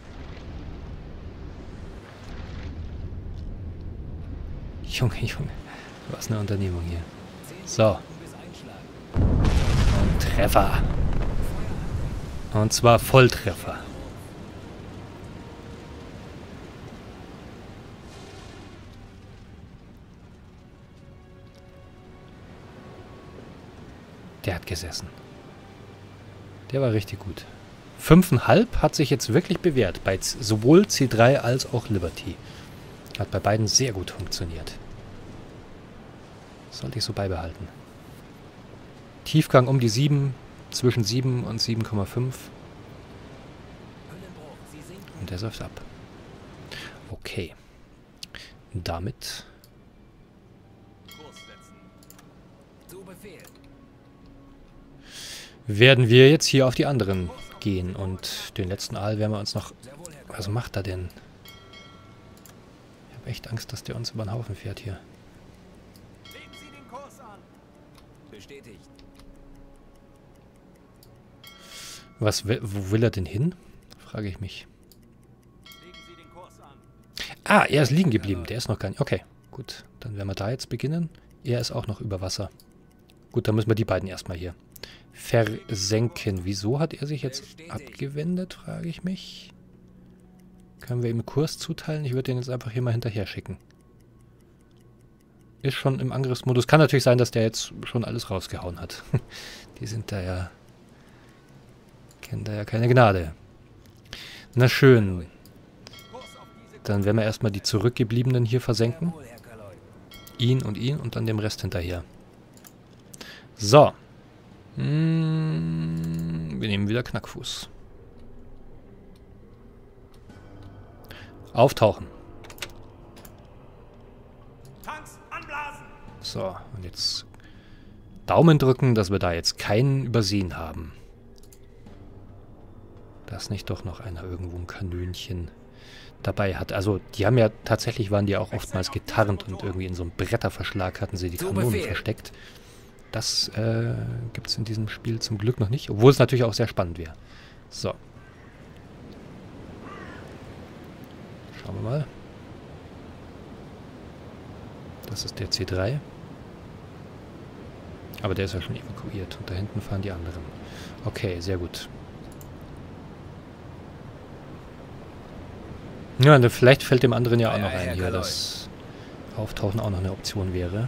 Speaker 1: Junge, was eine Unternehmung hier. So. Und Treffer. Und zwar Volltreffer. Der hat gesessen. Der war richtig gut. 5,5 hat sich jetzt wirklich bewährt. Bei sowohl C3 als auch Liberty. Hat bei beiden sehr gut funktioniert. Sollte ich so beibehalten. Tiefgang um die 7, zwischen 7 und 7,5. Und der säuft ab. Okay. Damit werden wir jetzt hier auf die anderen gehen. Und den letzten Aal werden wir uns noch... Was macht er denn? Ich habe echt Angst, dass der uns über den Haufen fährt hier. Wo will er denn hin? Frage ich mich. Ah, er ist liegen geblieben. Der ist noch gar nicht... Okay, gut. Dann werden wir da jetzt beginnen. Er ist auch noch über Wasser. Gut, dann müssen wir die beiden erstmal hier versenken. Wieso hat er sich jetzt abgewendet, frage ich mich. Können wir ihm Kurs zuteilen? Ich würde den jetzt einfach hier mal hinterher schicken. Ist schon im Angriffsmodus. Kann natürlich sein, dass der jetzt schon alles rausgehauen hat. Die sind da ja... Kennen da ja keine Gnade. Na schön. Dann werden wir erstmal die Zurückgebliebenen hier versenken. Ihn und dann dem Rest hinterher. So. Wir nehmen wieder Knackfuß. Auftauchen. So, und jetzt Daumen drücken, dass wir da jetzt keinen übersehen haben. Dass nicht doch noch einer irgendwo ein Kanönchen dabei hat. Also, die haben ja tatsächlich, waren die auch oftmals getarnt und irgendwie in so einem Bretterverschlag hatten sie die Kanonen versteckt. Das gibt es in diesem Spiel zum Glück noch nicht, obwohl es natürlich auch sehr spannend wäre. So. Schauen wir mal. Das ist der C3. Aber der ist ja schon evakuiert. Und da hinten fahren die anderen. Okay, sehr gut. Ja, und vielleicht fällt dem anderen ja auch noch ein hier, dass Auftauchen auch noch eine Option wäre.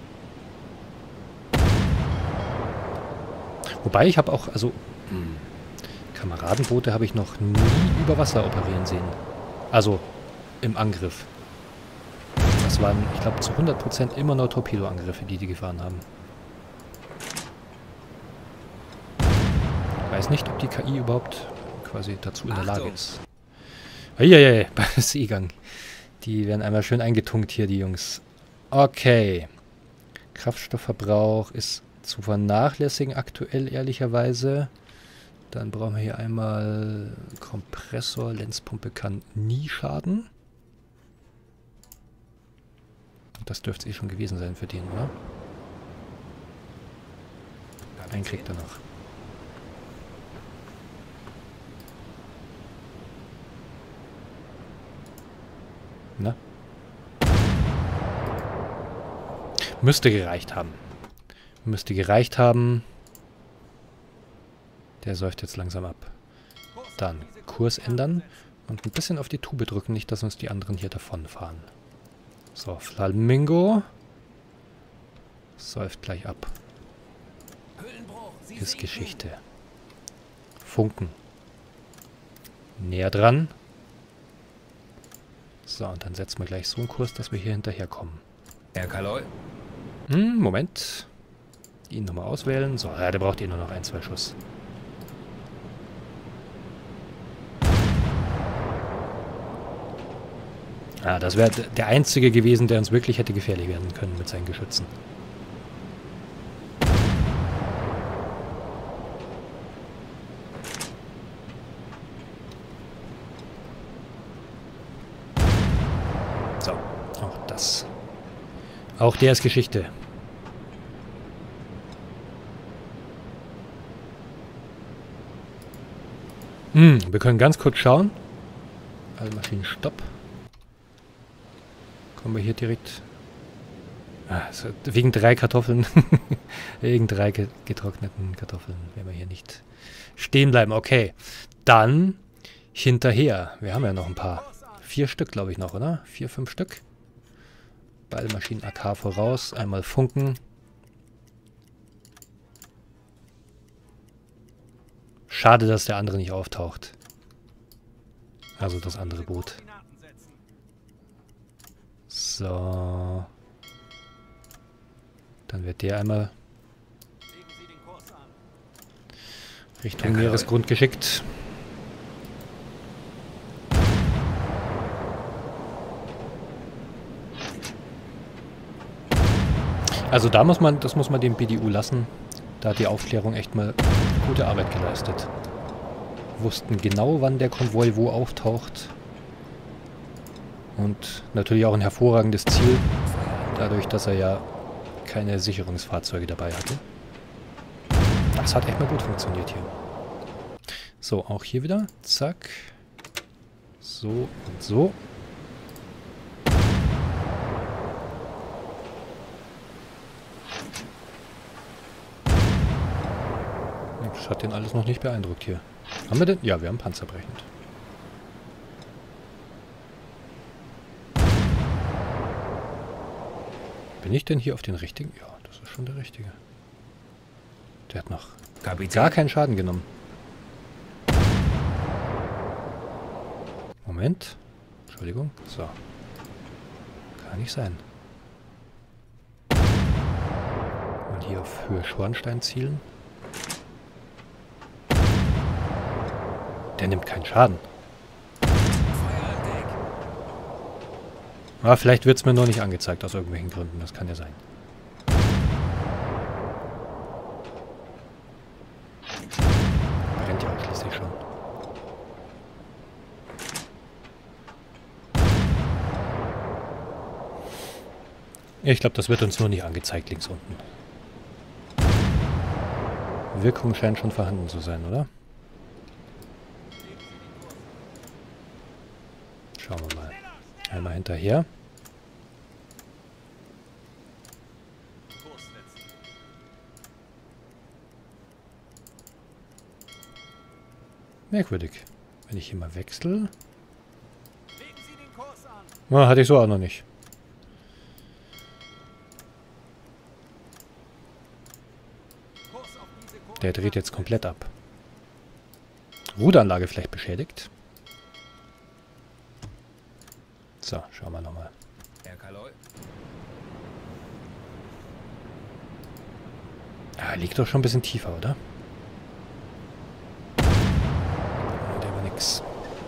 Speaker 1: Wobei ich habe auch, also Kameradenboote habe ich noch nie über Wasser operieren sehen. Also im Angriff. Das waren, ich glaube, zu 100% immer nur Torpedoangriffe, die gefahren haben. Ich weiß nicht, ob die KI überhaupt quasi dazu in der Lage ist. Eieiei, bei Seegang. Die werden einmal schön eingetunkt hier, die Jungs. Okay. Kraftstoffverbrauch ist zu vernachlässigen aktuell, ehrlicherweise. Dann brauchen wir hier einmal Kompressor. Lenzpumpe kann nie schaden. Das dürfte es eh schon gewesen sein für den, oder? Einen kriegt er noch. Na? Müsste gereicht haben. Müsste gereicht haben. Der säuft jetzt langsam ab. Dann Kurs ändern und ein bisschen auf die Tube drücken, nicht, dass uns die anderen hier davonfahren. So, Flamingo säuft gleich ab. Ist Geschichte. Funken. Näher dran. So, und dann setzen wir gleich so einen Kurs, dass wir hier hinterherkommen.
Speaker 2: Herr Kaloi?
Speaker 1: Moment. Ihn nochmal auswählen. So, ja, der braucht eh nur noch 1, 2 Schuss. Ah, das wäre der einzige gewesen, der uns wirklich hätte gefährlich werden können mit seinen Geschützen. So, auch das. Auch der ist Geschichte. Wir können ganz kurz schauen. Alle Maschinen stopp. Kommen wir hier direkt... Also wegen 3 Kartoffeln. Wegen 3 getrockneten Kartoffeln werden wir hier nicht stehen bleiben. Okay, dann hinterher. Wir haben ja noch ein paar. 4 Stück, glaube ich, noch, oder? 4, 5 Stück. Beide Maschinen AK voraus. Einmal funken. Schade, dass der andere nicht auftaucht. Also das andere Boot. So. Dann wird der einmal Richtung Meeresgrund geschickt. Also da muss man, das muss man dem BDU lassen. Da hat die Aufklärung echt mal gute Arbeit geleistet. Wussten genau, wann der Konvoi wo auftaucht. Und natürlich auch ein hervorragendes Ziel. Dadurch, dass er ja keine Sicherungsfahrzeuge dabei hatte. Das hat echt mal gut funktioniert hier. So, auch hier wieder. Zack. So und so. Das hat den alles noch nicht beeindruckt hier. Haben wir denn? Ja, wir haben panzerbrechend. Bin ich denn hier auf den richtigen? Ja, das ist schon der richtige. Der hat noch gar keinen Schaden genommen. Moment. Entschuldigung. So. Kann nicht sein. Mal hier auf Höhe Schornstein zielen. Der nimmt keinen Schaden. Aber vielleicht wird es mir noch nicht angezeigt, aus irgendwelchen Gründen. Das kann ja sein. Brennt ja auch schließlich schon. Ich glaube, das wird uns nur nicht angezeigt, links unten. Wirkung scheint schon vorhanden zu sein, oder? Schauen wir mal. Einmal hinterher. Merkwürdig. Wenn ich hier mal wechsle. Na, hatte ich so auch noch nicht. Der dreht jetzt komplett ab. Ruderanlage vielleicht beschädigt. So, schauen wir nochmal. Ah, liegt doch schon ein bisschen tiefer, oder? Oh, der war nix.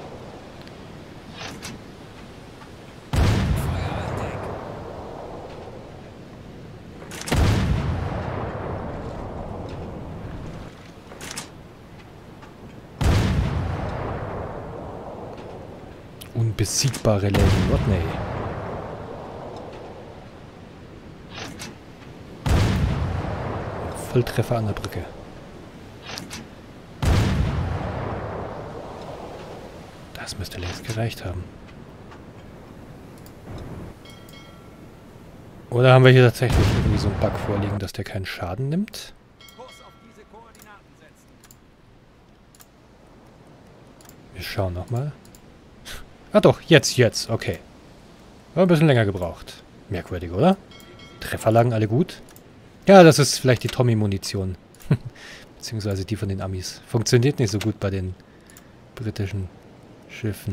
Speaker 1: Unbesiegbare Lady Rodney. Volltreffer an der Brücke. Das müsste längst gereicht haben. Oder haben wir hier tatsächlich irgendwie so einen Bug vorliegen, dass der keinen Schaden nimmt? Wir schauen nochmal. Ah doch, jetzt, okay. War ein bisschen länger gebraucht. Merkwürdig, oder? Treffer lagen alle gut. Ja, das ist vielleicht die Tommy-Munition. Beziehungsweise die von den Amis. Funktioniert nicht so gut bei den britischen Schiffen.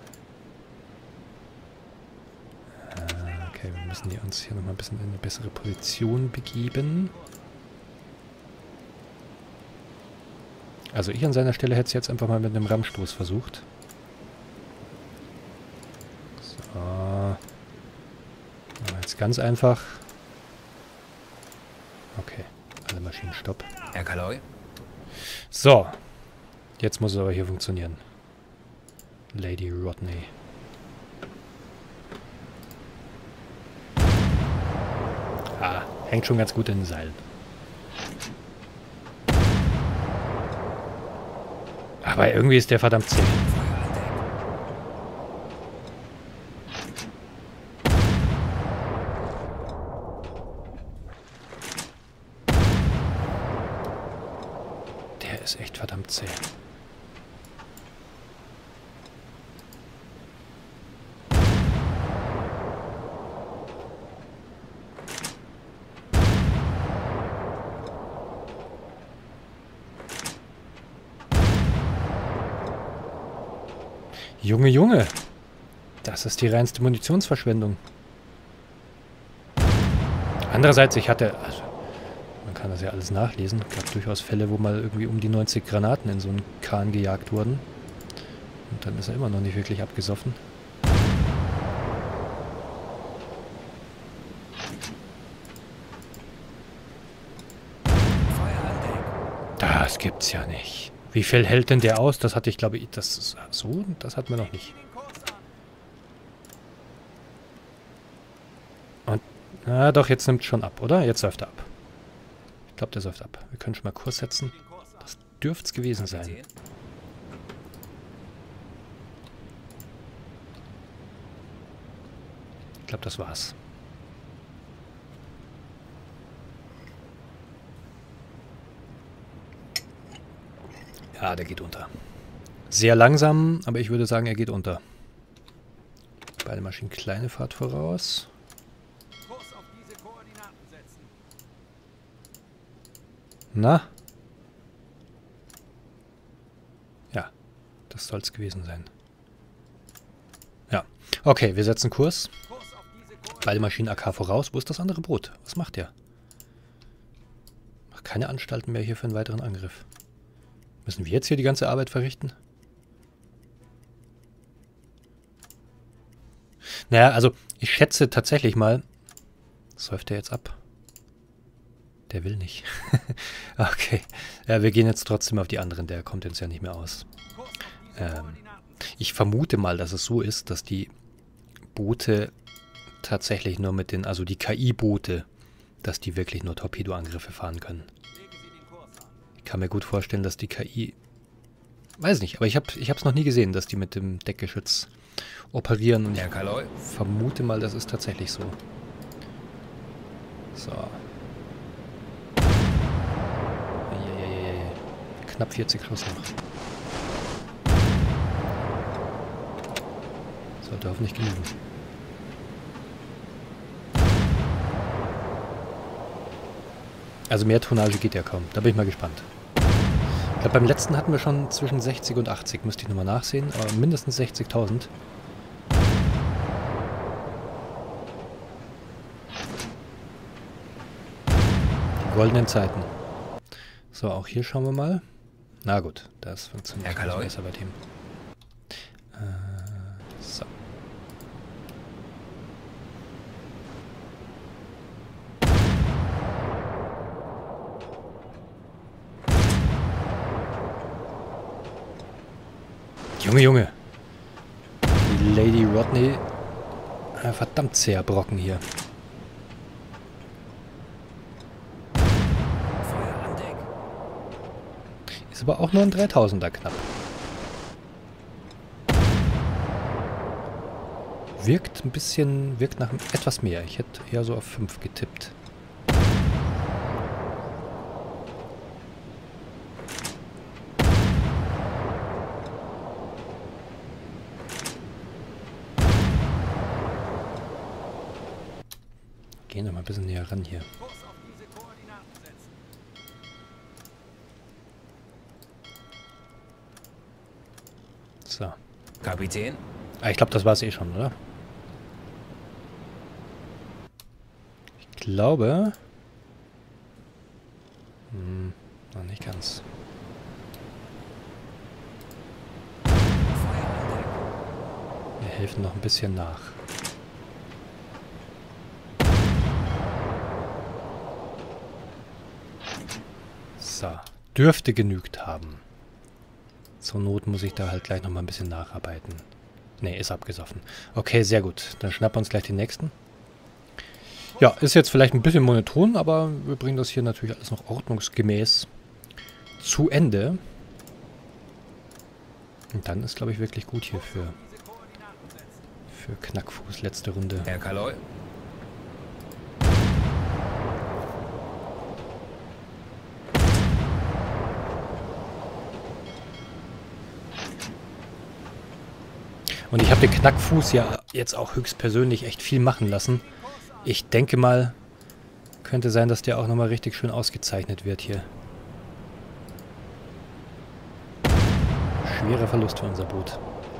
Speaker 1: Okay, wir müssen uns hier nochmal ein bisschen in eine bessere Position begeben. Also ich an seiner Stelle hätte es jetzt einfach mal mit einem Rammstoß versucht. So. Jetzt ganz einfach. Okay, alle Maschinen stopp.
Speaker 2: Herr Kaloi?
Speaker 1: So. Jetzt muss es aber hier funktionieren. Lady Rodney. Ah, hängt schon ganz gut in den Seilen. Aber irgendwie ist der verdammt zäh. Der ist echt verdammt zäh. Junge, Junge. Das ist die reinste Munitionsverschwendung. Andererseits, ich hatte... Also, man kann das ja alles nachlesen. Es gab durchaus Fälle, wo mal irgendwie um die 90 Granaten in so einen Kahn gejagt wurden. Und dann ist er immer noch nicht wirklich abgesoffen. Das gibt's ja nicht. Wie viel hält denn der aus? Das hatte ich, glaube ich, das ist so, das hatten wir noch nicht. Und, na doch, jetzt nimmt schon ab, oder? Jetzt säuft er ab. Ich glaube, der säuft ab. Wir können schon mal Kurs setzen. Das dürfte es gewesen sein. Ich glaube, das war's. Ja, der geht unter. Sehr langsam, aber ich würde sagen, er geht unter. Beide Maschinen kleine Fahrt voraus. Na? Ja, das soll es gewesen sein. Ja, okay, wir setzen Kurs. Beide Maschinen AK voraus. Wo ist das andere Boot? Was macht der? Macht keine Anstalten mehr hier für einen weiteren Angriff. Müssen wir jetzt hier die ganze Arbeit verrichten? Naja, also ich schätze tatsächlich mal... Säuft der jetzt ab? Der will nicht. Okay. Ja, wir gehen jetzt trotzdem auf die anderen. Der kommt jetzt ja nicht mehr aus. Ich vermute mal, dass es so ist, dass die Boote tatsächlich nur mit den... Also die KI-Boote, dass die wirklich nur Torpedoangriffe fahren können. Ich kann mir gut vorstellen, dass die KI Weiß nicht, aber ich hab's noch nie gesehen, dass die mit dem Deckgeschütz operieren. Und ich vermute mal, das ist tatsächlich so. So. Knapp 40 Schuss noch. Sollte hoffentlich genügen. Also mehr Tonnage geht ja kaum. Da bin ich mal gespannt. Ich glaube, beim letzten hatten wir schon zwischen 60 und 80. Müsste ich nochmal nachsehen. Aber mindestens 60.000. Die goldenen Zeiten. So, auch hier schauen wir mal. Na gut, das funktioniert besser bei dem. So. Junge, Junge. Die Lady Rodney. Verdammt zäher Brocken hier. Ist aber auch nur ein 3000er knapp. Wirkt ein bisschen, wirkt nach etwas mehr. Ich hätte eher so auf 5 getippt. Gehen wir mal ein bisschen näher ran hier. So.
Speaker 2: Kapitän?
Speaker 1: Ah, ich glaube, das war es eh schon, oder? Ich glaube... noch nicht ganz. Wir helfen noch ein bisschen nach. So. Dürfte genügt haben. Zur Not muss ich da halt gleich nochmal ein bisschen nacharbeiten. Ne, ist abgesoffen. Okay, sehr gut. Dann schnappen wir uns gleich den nächsten. Ja, ist jetzt vielleicht ein bisschen monoton, aber wir bringen das hier natürlich alles noch ordnungsgemäß zu Ende. Und dann ist, glaube ich, wirklich gut hier für Knackfuß letzte Runde.
Speaker 2: Herr Kaloi?
Speaker 1: Und ich habe den Knackfuß ja jetzt auch höchstpersönlich echt viel machen lassen. Ich denke mal, könnte sein, dass der auch nochmal richtig schön ausgezeichnet wird hier. Schwerer Verlust für unser Boot.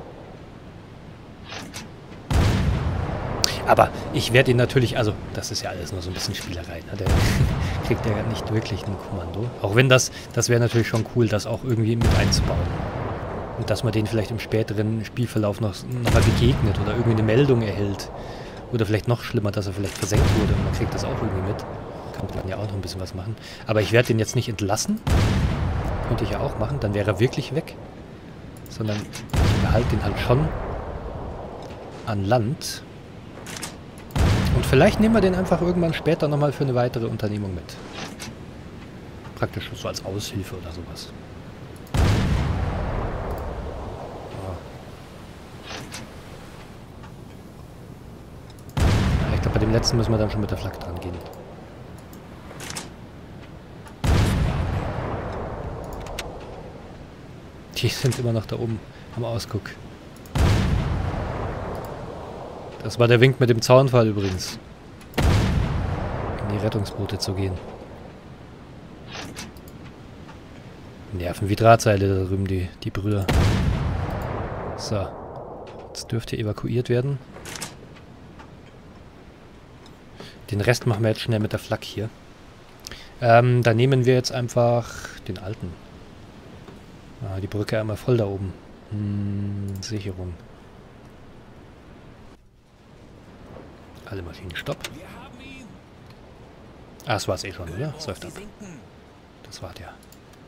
Speaker 1: Aber ich werde ihn natürlich, also das ist ja alles nur so ein bisschen Spielerei, ne? Der kriegt ja nicht wirklich ein Kommando. Auch wenn das wäre natürlich schon cool, das auch irgendwie mit einzubauen. Und dass man den vielleicht im späteren Spielverlauf noch mal begegnet oder irgendwie eine Meldung erhält. Oder vielleicht noch schlimmer, dass er vielleicht versenkt wurde und man kriegt das auch irgendwie mit. Kann man ja auch noch ein bisschen was machen. Aber ich werde den jetzt nicht entlassen. Könnte ich ja auch machen, dann wäre er wirklich weg. Sondern ich behalte den halt schon an Land. Und vielleicht nehmen wir den einfach irgendwann später nochmal für eine weitere Unternehmung mit. Praktisch so als Aushilfe oder sowas. Ich glaube, bei dem letzten müssen wir dann schon mit der Flak dran gehen. Die sind immer noch da oben am Ausguck. Das war der Wink mit dem Zaunfall übrigens. In die Rettungsboote zu gehen. Nerven wie Drahtseile da drüben, die Brüder. So. Jetzt dürfte evakuiert werden. Den Rest machen wir jetzt schnell mit der Flak hier. Da nehmen wir jetzt einfach den alten. Ah, die Brücke einmal voll da oben. Sicherung. Alle Maschinen, Stopp. Ah, das war's eh schon, oder? Das läuft ab. Das war der.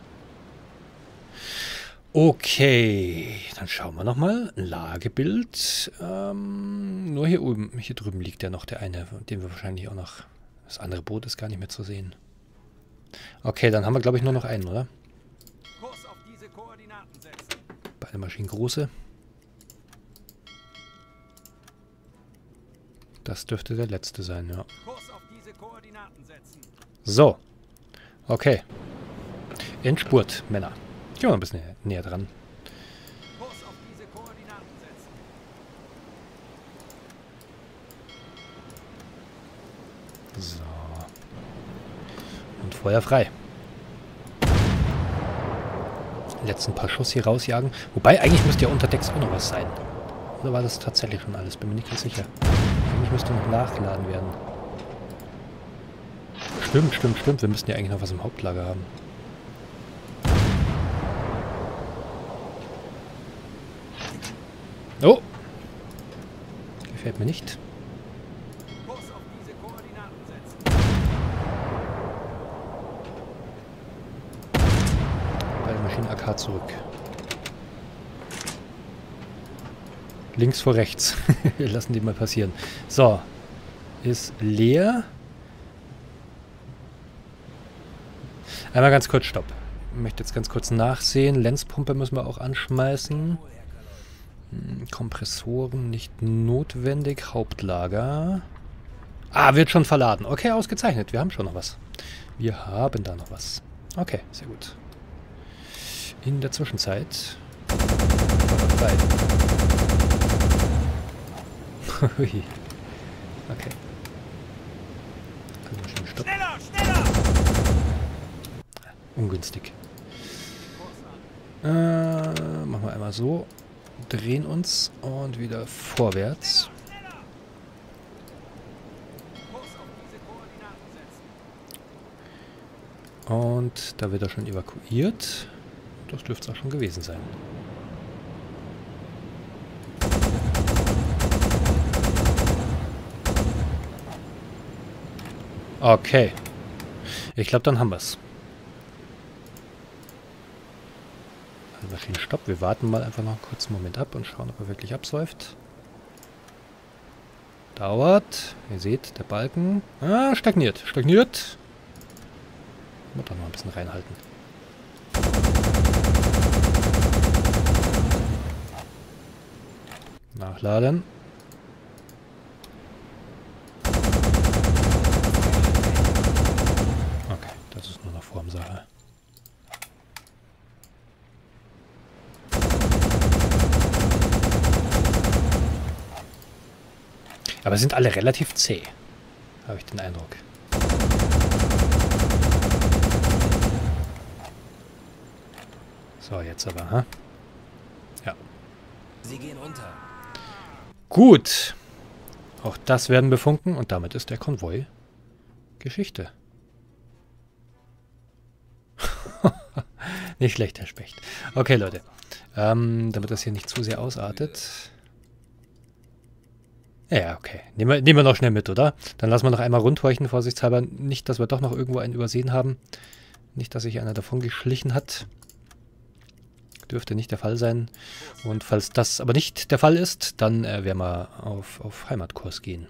Speaker 1: Okay, dann schauen wir nochmal. Lagebild. Nur hier oben, hier drüben liegt ja noch der eine, den wir wahrscheinlich auch noch... Das andere Boot ist gar nicht mehr zu sehen. Okay, dann haben wir, glaube ich, nur noch einen, oder?
Speaker 3: Kurs auf diese Koordinaten setzen.
Speaker 1: Zwei Maschinen große. Das dürfte der letzte sein, ja. So. Okay. Endspurt, Männer. Gehen wir mal ein bisschen näher dran. So. Und Feuer frei. Letzten paar Schuss hier rausjagen. Wobei, eigentlich müsste ja unterdecks auch noch was sein. Oder war das tatsächlich schon alles? Bin mir nicht ganz sicher. Eigentlich müsste noch nachgeladen werden. Stimmt, stimmt, stimmt. Wir müssten ja eigentlich noch was im Hauptlager haben. Oh! Gefällt mir nicht. Bei Maschinen AK zurück. Links vor rechts. Wir lassen die mal passieren. So. Ist leer. Einmal ganz kurz Stopp. Ich möchte jetzt ganz kurz nachsehen. Lenzpumpe müssen wir auch anschmeißen. Kompressoren nicht notwendig. Hauptlager. Ah, wird schon verladen. Okay, ausgezeichnet. Wir haben schon noch was. Wir haben da noch was. Okay, sehr gut. In der Zwischenzeit... Frei. Hui. Okay. Stopp.
Speaker 2: Schneller, schneller!
Speaker 1: Ungünstig. Machen wir einmal so. Drehen uns und wieder vorwärts. Und da wird er schon evakuiert. Das dürfte es auch schon gewesen sein. Okay. Ich glaube, dann haben wir es. Maschinenstopp. Wir warten mal einfach noch einen kurzen Moment ab und schauen, ob er wirklich absäuft. Dauert. Ihr seht, der Balken. Ah, stagniert. Stagniert. Muss doch noch ein bisschen reinhalten. Nachladen. Okay, das ist nur noch Formsache. Aber sind alle relativ zäh, habe ich den Eindruck. So, jetzt aber, ha? Ja.
Speaker 2: Sie gehen runter.
Speaker 1: Gut. Auch das werden befunken und damit ist der Konvoi Geschichte. Nicht schlecht, Herr Specht. Okay, Leute. Damit das hier nicht zu sehr ausartet. Ja, okay. Nehmen wir noch schnell mit, oder? Dann lassen wir noch einmal rundhorchen, vorsichtshalber. Nicht, dass wir doch noch irgendwo einen übersehen haben. Nicht, dass sich einer davon geschlichen hat. Dürfte nicht der Fall sein. Und falls das aber nicht der Fall ist, dann werden wir auf Heimatkurs gehen.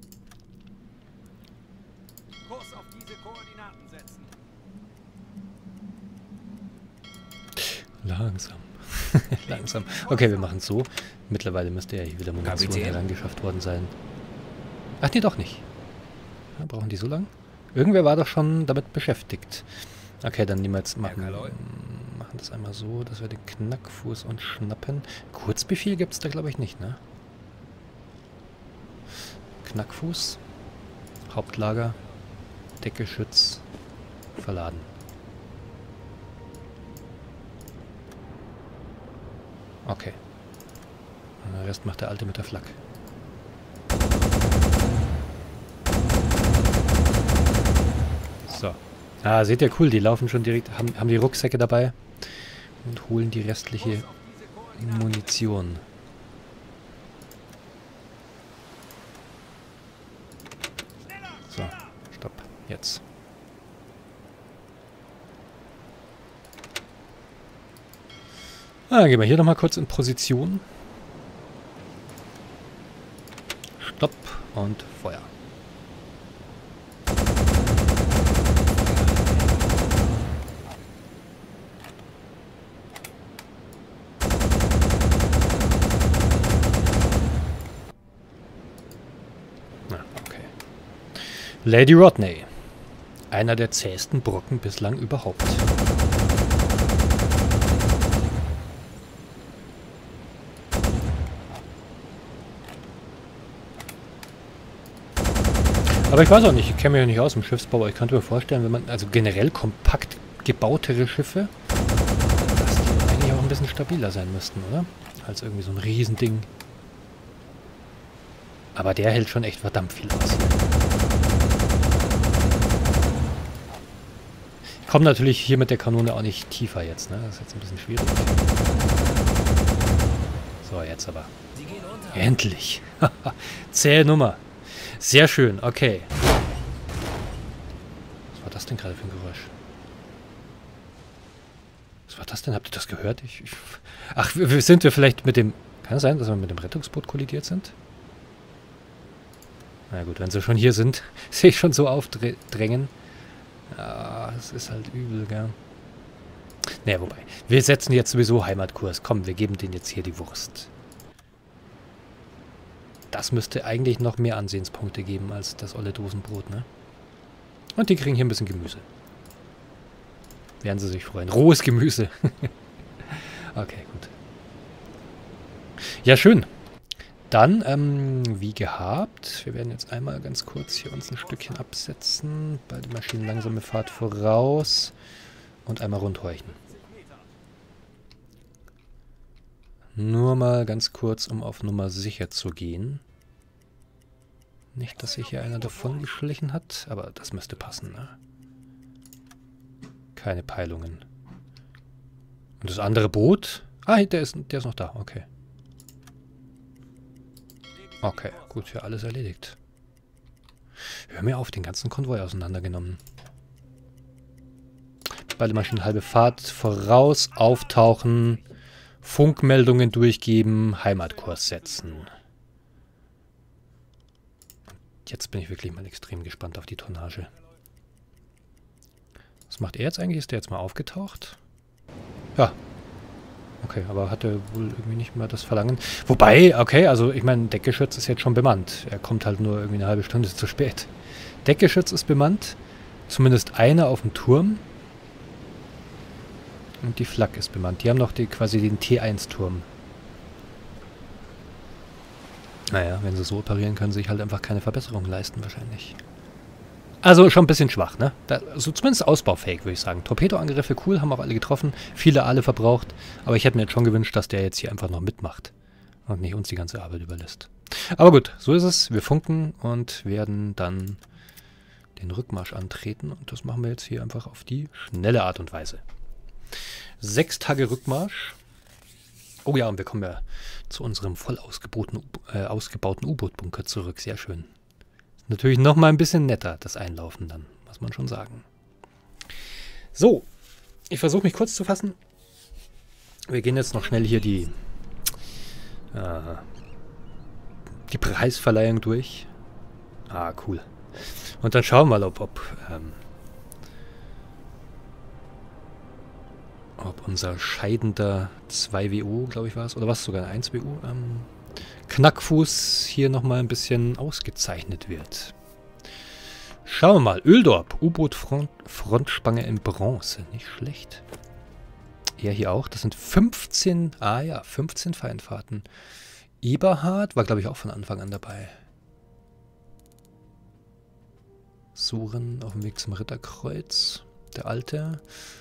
Speaker 2: Kurs auf diese Koordinaten setzen.
Speaker 1: Langsam. Langsam. Okay, wir machen es so. Mittlerweile müsste ja hier wieder Munition herangeschafft worden sein. Ach nee, doch nicht. Ja, brauchen die so lang? Irgendwer war doch schon damit beschäftigt. Okay, dann nehmen wir jetzt machen das einmal so, dass wir den Knackfuß uns schnappen. Kurzbefehl gibt es da, glaube ich, nicht, ne? Knackfuß, Hauptlager, Deckgeschütz, verladen. Okay. Und den Rest macht der Alte mit der Flak. So. Ah, seht ihr, cool, die laufen schon direkt, haben die Rucksäcke dabei und holen die restliche Munition. So, stopp. Jetzt. Dann gehen wir hier nochmal kurz in Position. Stopp und Feuer. Lady Rodney. Einer der zähesten Brocken bislang überhaupt. Aber ich weiß auch nicht, ich kenne mich ja nicht aus im Schiffsbau, aber ich könnte mir vorstellen, wenn man, also generell kompakt gebautere Schiffe, dass die eigentlich auch ein bisschen stabiler sein müssten, oder? Als irgendwie so ein Riesending. Aber der hält schon echt verdammt viel aus. Ich komme natürlich hier mit der Kanone auch nicht tiefer jetzt, ne? Das ist jetzt ein bisschen schwierig. So, jetzt aber. Endlich. Zähe Nummer. Sehr schön, okay. Was war das denn gerade für ein Geräusch? Was war das denn? Habt ihr das gehört? Ach, sind wir vielleicht mit dem... Kann es sein, dass wir mit dem Rettungsboot kollidiert sind? Na gut, wenn sie schon hier sind, sehe ich schon so aufdrängen. Ja, es ist halt übel, gell? Naja, wobei. Wir setzen jetzt sowieso Heimatkurs. Komm, wir geben denen jetzt hier die Wurst. Das müsste eigentlich noch mehr Ansehenspunkte geben als das olle Dosenbrot, ne? Und die kriegen hier ein bisschen Gemüse. Werden sie sich freuen. Rohes Gemüse. Okay, gut. Ja, schön. Dann, wie gehabt, wir werden jetzt einmal ganz kurz hier uns ein Stückchen absetzen. Beide Maschinen langsame Fahrt voraus. Und einmal rundhorchen. Nur mal ganz kurz, um auf Nummer sicher zu gehen. Nicht, dass sich hier einer davon geschlichen hat, aber das müsste passen, ne? Keine Peilungen. Und das andere Boot? Ah, der ist noch da, okay. Okay, gut, ja, alles erledigt. Hör mir auf, den ganzen Konvoi auseinandergenommen. Beide Maschinen halbe Fahrt voraus, auftauchen, Funkmeldungen durchgeben, Heimatkurs setzen. Jetzt bin ich wirklich mal extrem gespannt auf die Tonnage. Was macht er jetzt eigentlich? Ist der jetzt mal aufgetaucht? Ja. Okay, aber hat er wohl irgendwie nicht mehr das Verlangen. Wobei, okay, also ich meine, Deckgeschütz ist jetzt schon bemannt. Er kommt halt nur irgendwie eine halbe Stunde zu spät. Deckgeschütz ist bemannt. Zumindest einer auf dem Turm. Und die Flak ist bemannt. Die haben noch quasi den T1-Turm. Naja, wenn sie so operieren, können sie sich halt einfach keine Verbesserung leisten wahrscheinlich. Also schon ein bisschen schwach, ne? Also zumindest ausbaufähig, würde ich sagen. Torpedoangriffe, cool, haben auch alle getroffen. Viele Aale verbraucht. Aber ich hätte mir jetzt schon gewünscht, dass der jetzt hier einfach noch mitmacht. Und nicht uns die ganze Arbeit überlässt. Aber gut, so ist es. Wir funken und werden dann den Rückmarsch antreten. Und das machen wir jetzt hier einfach auf die schnelle Art und Weise. 6 Tage Rückmarsch. Oh ja, und wir kommen ja zu unserem voll ausgebauten U-Boot-Bunker zurück. Sehr schön. Natürlich noch mal ein bisschen netter, das Einlaufen dann, muss man schon sagen. So, ich versuche mich kurz zu fassen. Wir gehen jetzt noch schnell hier die Preisverleihung durch. Ah, cool. Und dann schauen wir mal, ob unser scheidender 2WO, glaube ich war es, oder was, sogar 1WO, Knackfuß hier nochmal ein bisschen ausgezeichnet wird. Schauen wir mal. Öldorp, U-Boot-Frontspange in Bronze. Nicht schlecht. Er hier auch. Das sind 15, 15 Feindfahrten. Eberhard war, glaube ich, auch von Anfang an dabei. Suren auf dem Weg zum Ritterkreuz. Der Alte.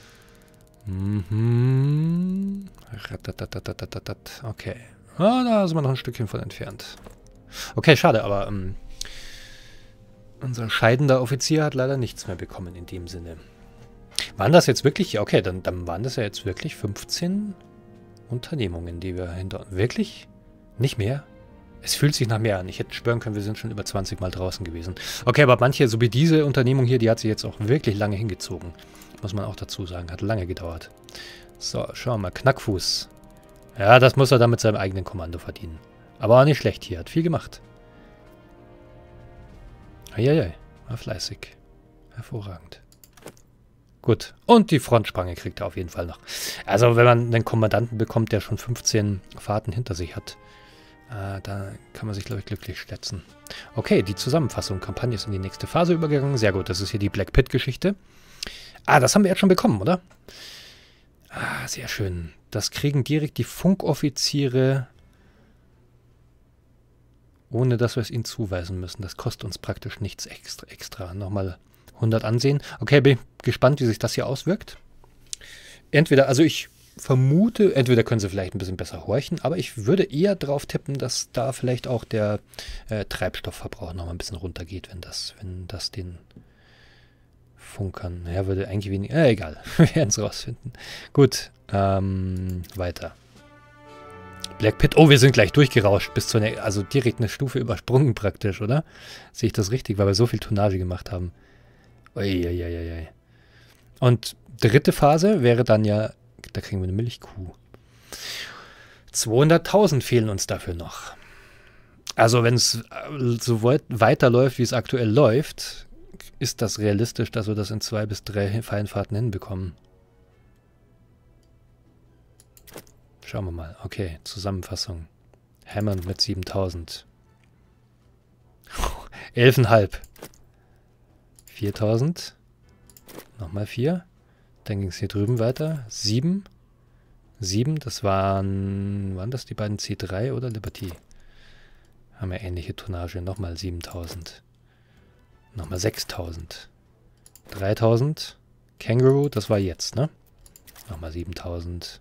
Speaker 1: Okay. Ah, da sind wir noch ein Stückchen von entfernt. Okay, schade, aber unser scheidender Offizier hat leider nichts mehr bekommen in dem Sinne. Waren das jetzt wirklich... Ja, okay, dann waren das ja jetzt wirklich 15 Unternehmungen, die wir hinter... Wirklich? Nicht mehr? Es fühlt sich nach mehr an. Ich hätte schwören können, wir sind schon über 20 Mal draußen gewesen. Okay, aber manche, so wie diese Unternehmung hier, die hat sich jetzt auch wirklich lange hingezogen. Muss man auch dazu sagen. Hat lange gedauert. So, schauen wir mal. Knackfuß. Ja, das muss er dann mit seinem eigenen Kommando verdienen. Aber auch nicht schlecht hier. Hat viel gemacht. Eieiei. War fleißig. Hervorragend. Gut. Und die Frontspange kriegt er auf jeden Fall noch. Also, wenn man einen Kommandanten bekommt, der schon 15 Fahrten hinter sich hat, Da kann man sich, glaube ich, glücklich schätzen. Okay, die Zusammenfassung. Kampagne ist in die nächste Phase übergegangen. Sehr gut, das ist hier die Black Pit-Geschichte. Das haben wir jetzt schon bekommen, oder? Sehr schön. Das kriegen direkt die Funkoffiziere, ohne dass wir es ihnen zuweisen müssen. Das kostet uns praktisch nichts extra. Nochmal 100 ansehen. Okay, bin gespannt, wie sich das hier auswirkt. Entweder, also ich vermute, entweder können sie vielleicht ein bisschen besser horchen, aber ich würde eher drauf tippen, dass da vielleicht auch der Treibstoffverbrauch noch mal ein bisschen runtergeht, wenn das den Funkern, naja, würde eigentlich weniger, egal, wir werden es rausfinden. Gut, weiter. Black Pit, oh, wir sind gleich durchgerauscht, also direkt eine Stufe übersprungen praktisch, oder? Sehe ich das richtig, weil wir so viel Tonnage gemacht haben. Uiuiuiui. Und dritte Phase wäre dann ja, da kriegen wir eine Milchkuh. 200.000 fehlen uns dafür noch. Also wenn es so weiterläuft, wie es aktuell läuft, ist das realistisch, dass wir das in 2 bis 3 Feinfahrten hinbekommen. Schauen wir mal. Okay, Zusammenfassung. Hammond mit 7.000. 11,5. 4.000. Nochmal 4. Dann ging es hier drüben weiter. 7. 7, das waren das die beiden C3 oder Liberty? Haben wir ähnliche Tonnage. Nochmal 7.000. Nochmal 6.000. 3.000. Kangaroo, das war jetzt, ne? Nochmal 7.000.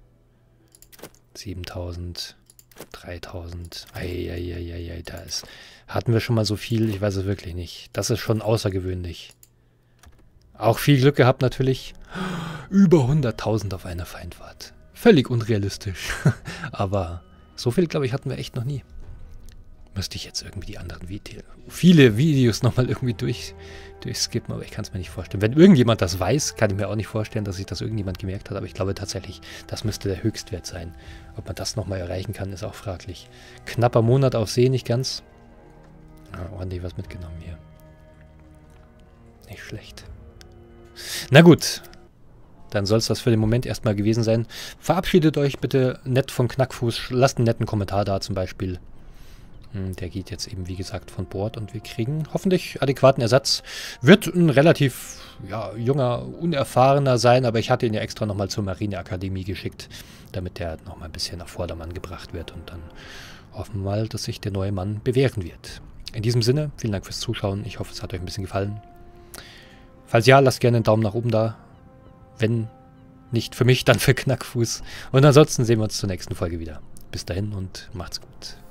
Speaker 1: 7.000. 3.000. Eieieiei, hatten wir schon mal so viel? Ich weiß es wirklich nicht. Das ist schon außergewöhnlich. Auch viel Glück gehabt natürlich. Über 100.000 auf einer Feindfahrt. Völlig unrealistisch. Aber so viel, glaube ich, hatten wir echt noch nie. Müsste ich jetzt irgendwie die anderen viele Videos nochmal irgendwie durchskippen, aber ich kann es mir nicht vorstellen. Wenn irgendjemand das weiß, kann ich mir auch nicht vorstellen, dass sich das irgendjemand gemerkt hat, aber ich glaube tatsächlich, das müsste der Höchstwert sein. Ob man das nochmal erreichen kann, ist auch fraglich. Knapper Monat auf See, nicht ganz. Ordentlich was mitgenommen hier. Nicht schlecht. Na gut, dann soll es das für den Moment erstmal gewesen sein. Verabschiedet euch bitte nett von Knackfuß. Lasst einen netten Kommentar da zum Beispiel. Der geht jetzt eben, wie gesagt, von Bord und wir kriegen hoffentlich adäquaten Ersatz. Wird ein relativ junger, unerfahrener sein, aber ich hatte ihn ja extra nochmal zur Marineakademie geschickt, damit der nochmal ein bisschen nach Vordermann gebracht wird und dann hoffen wir mal, dass sich der neue Mann bewähren wird. In diesem Sinne, vielen Dank fürs Zuschauen. Ich hoffe, es hat euch ein bisschen gefallen. Falls ja, lasst gerne einen Daumen nach oben da. Wenn nicht für mich, dann für Knackfuß. Und ansonsten sehen wir uns zur nächsten Folge wieder. Bis dahin und macht's gut.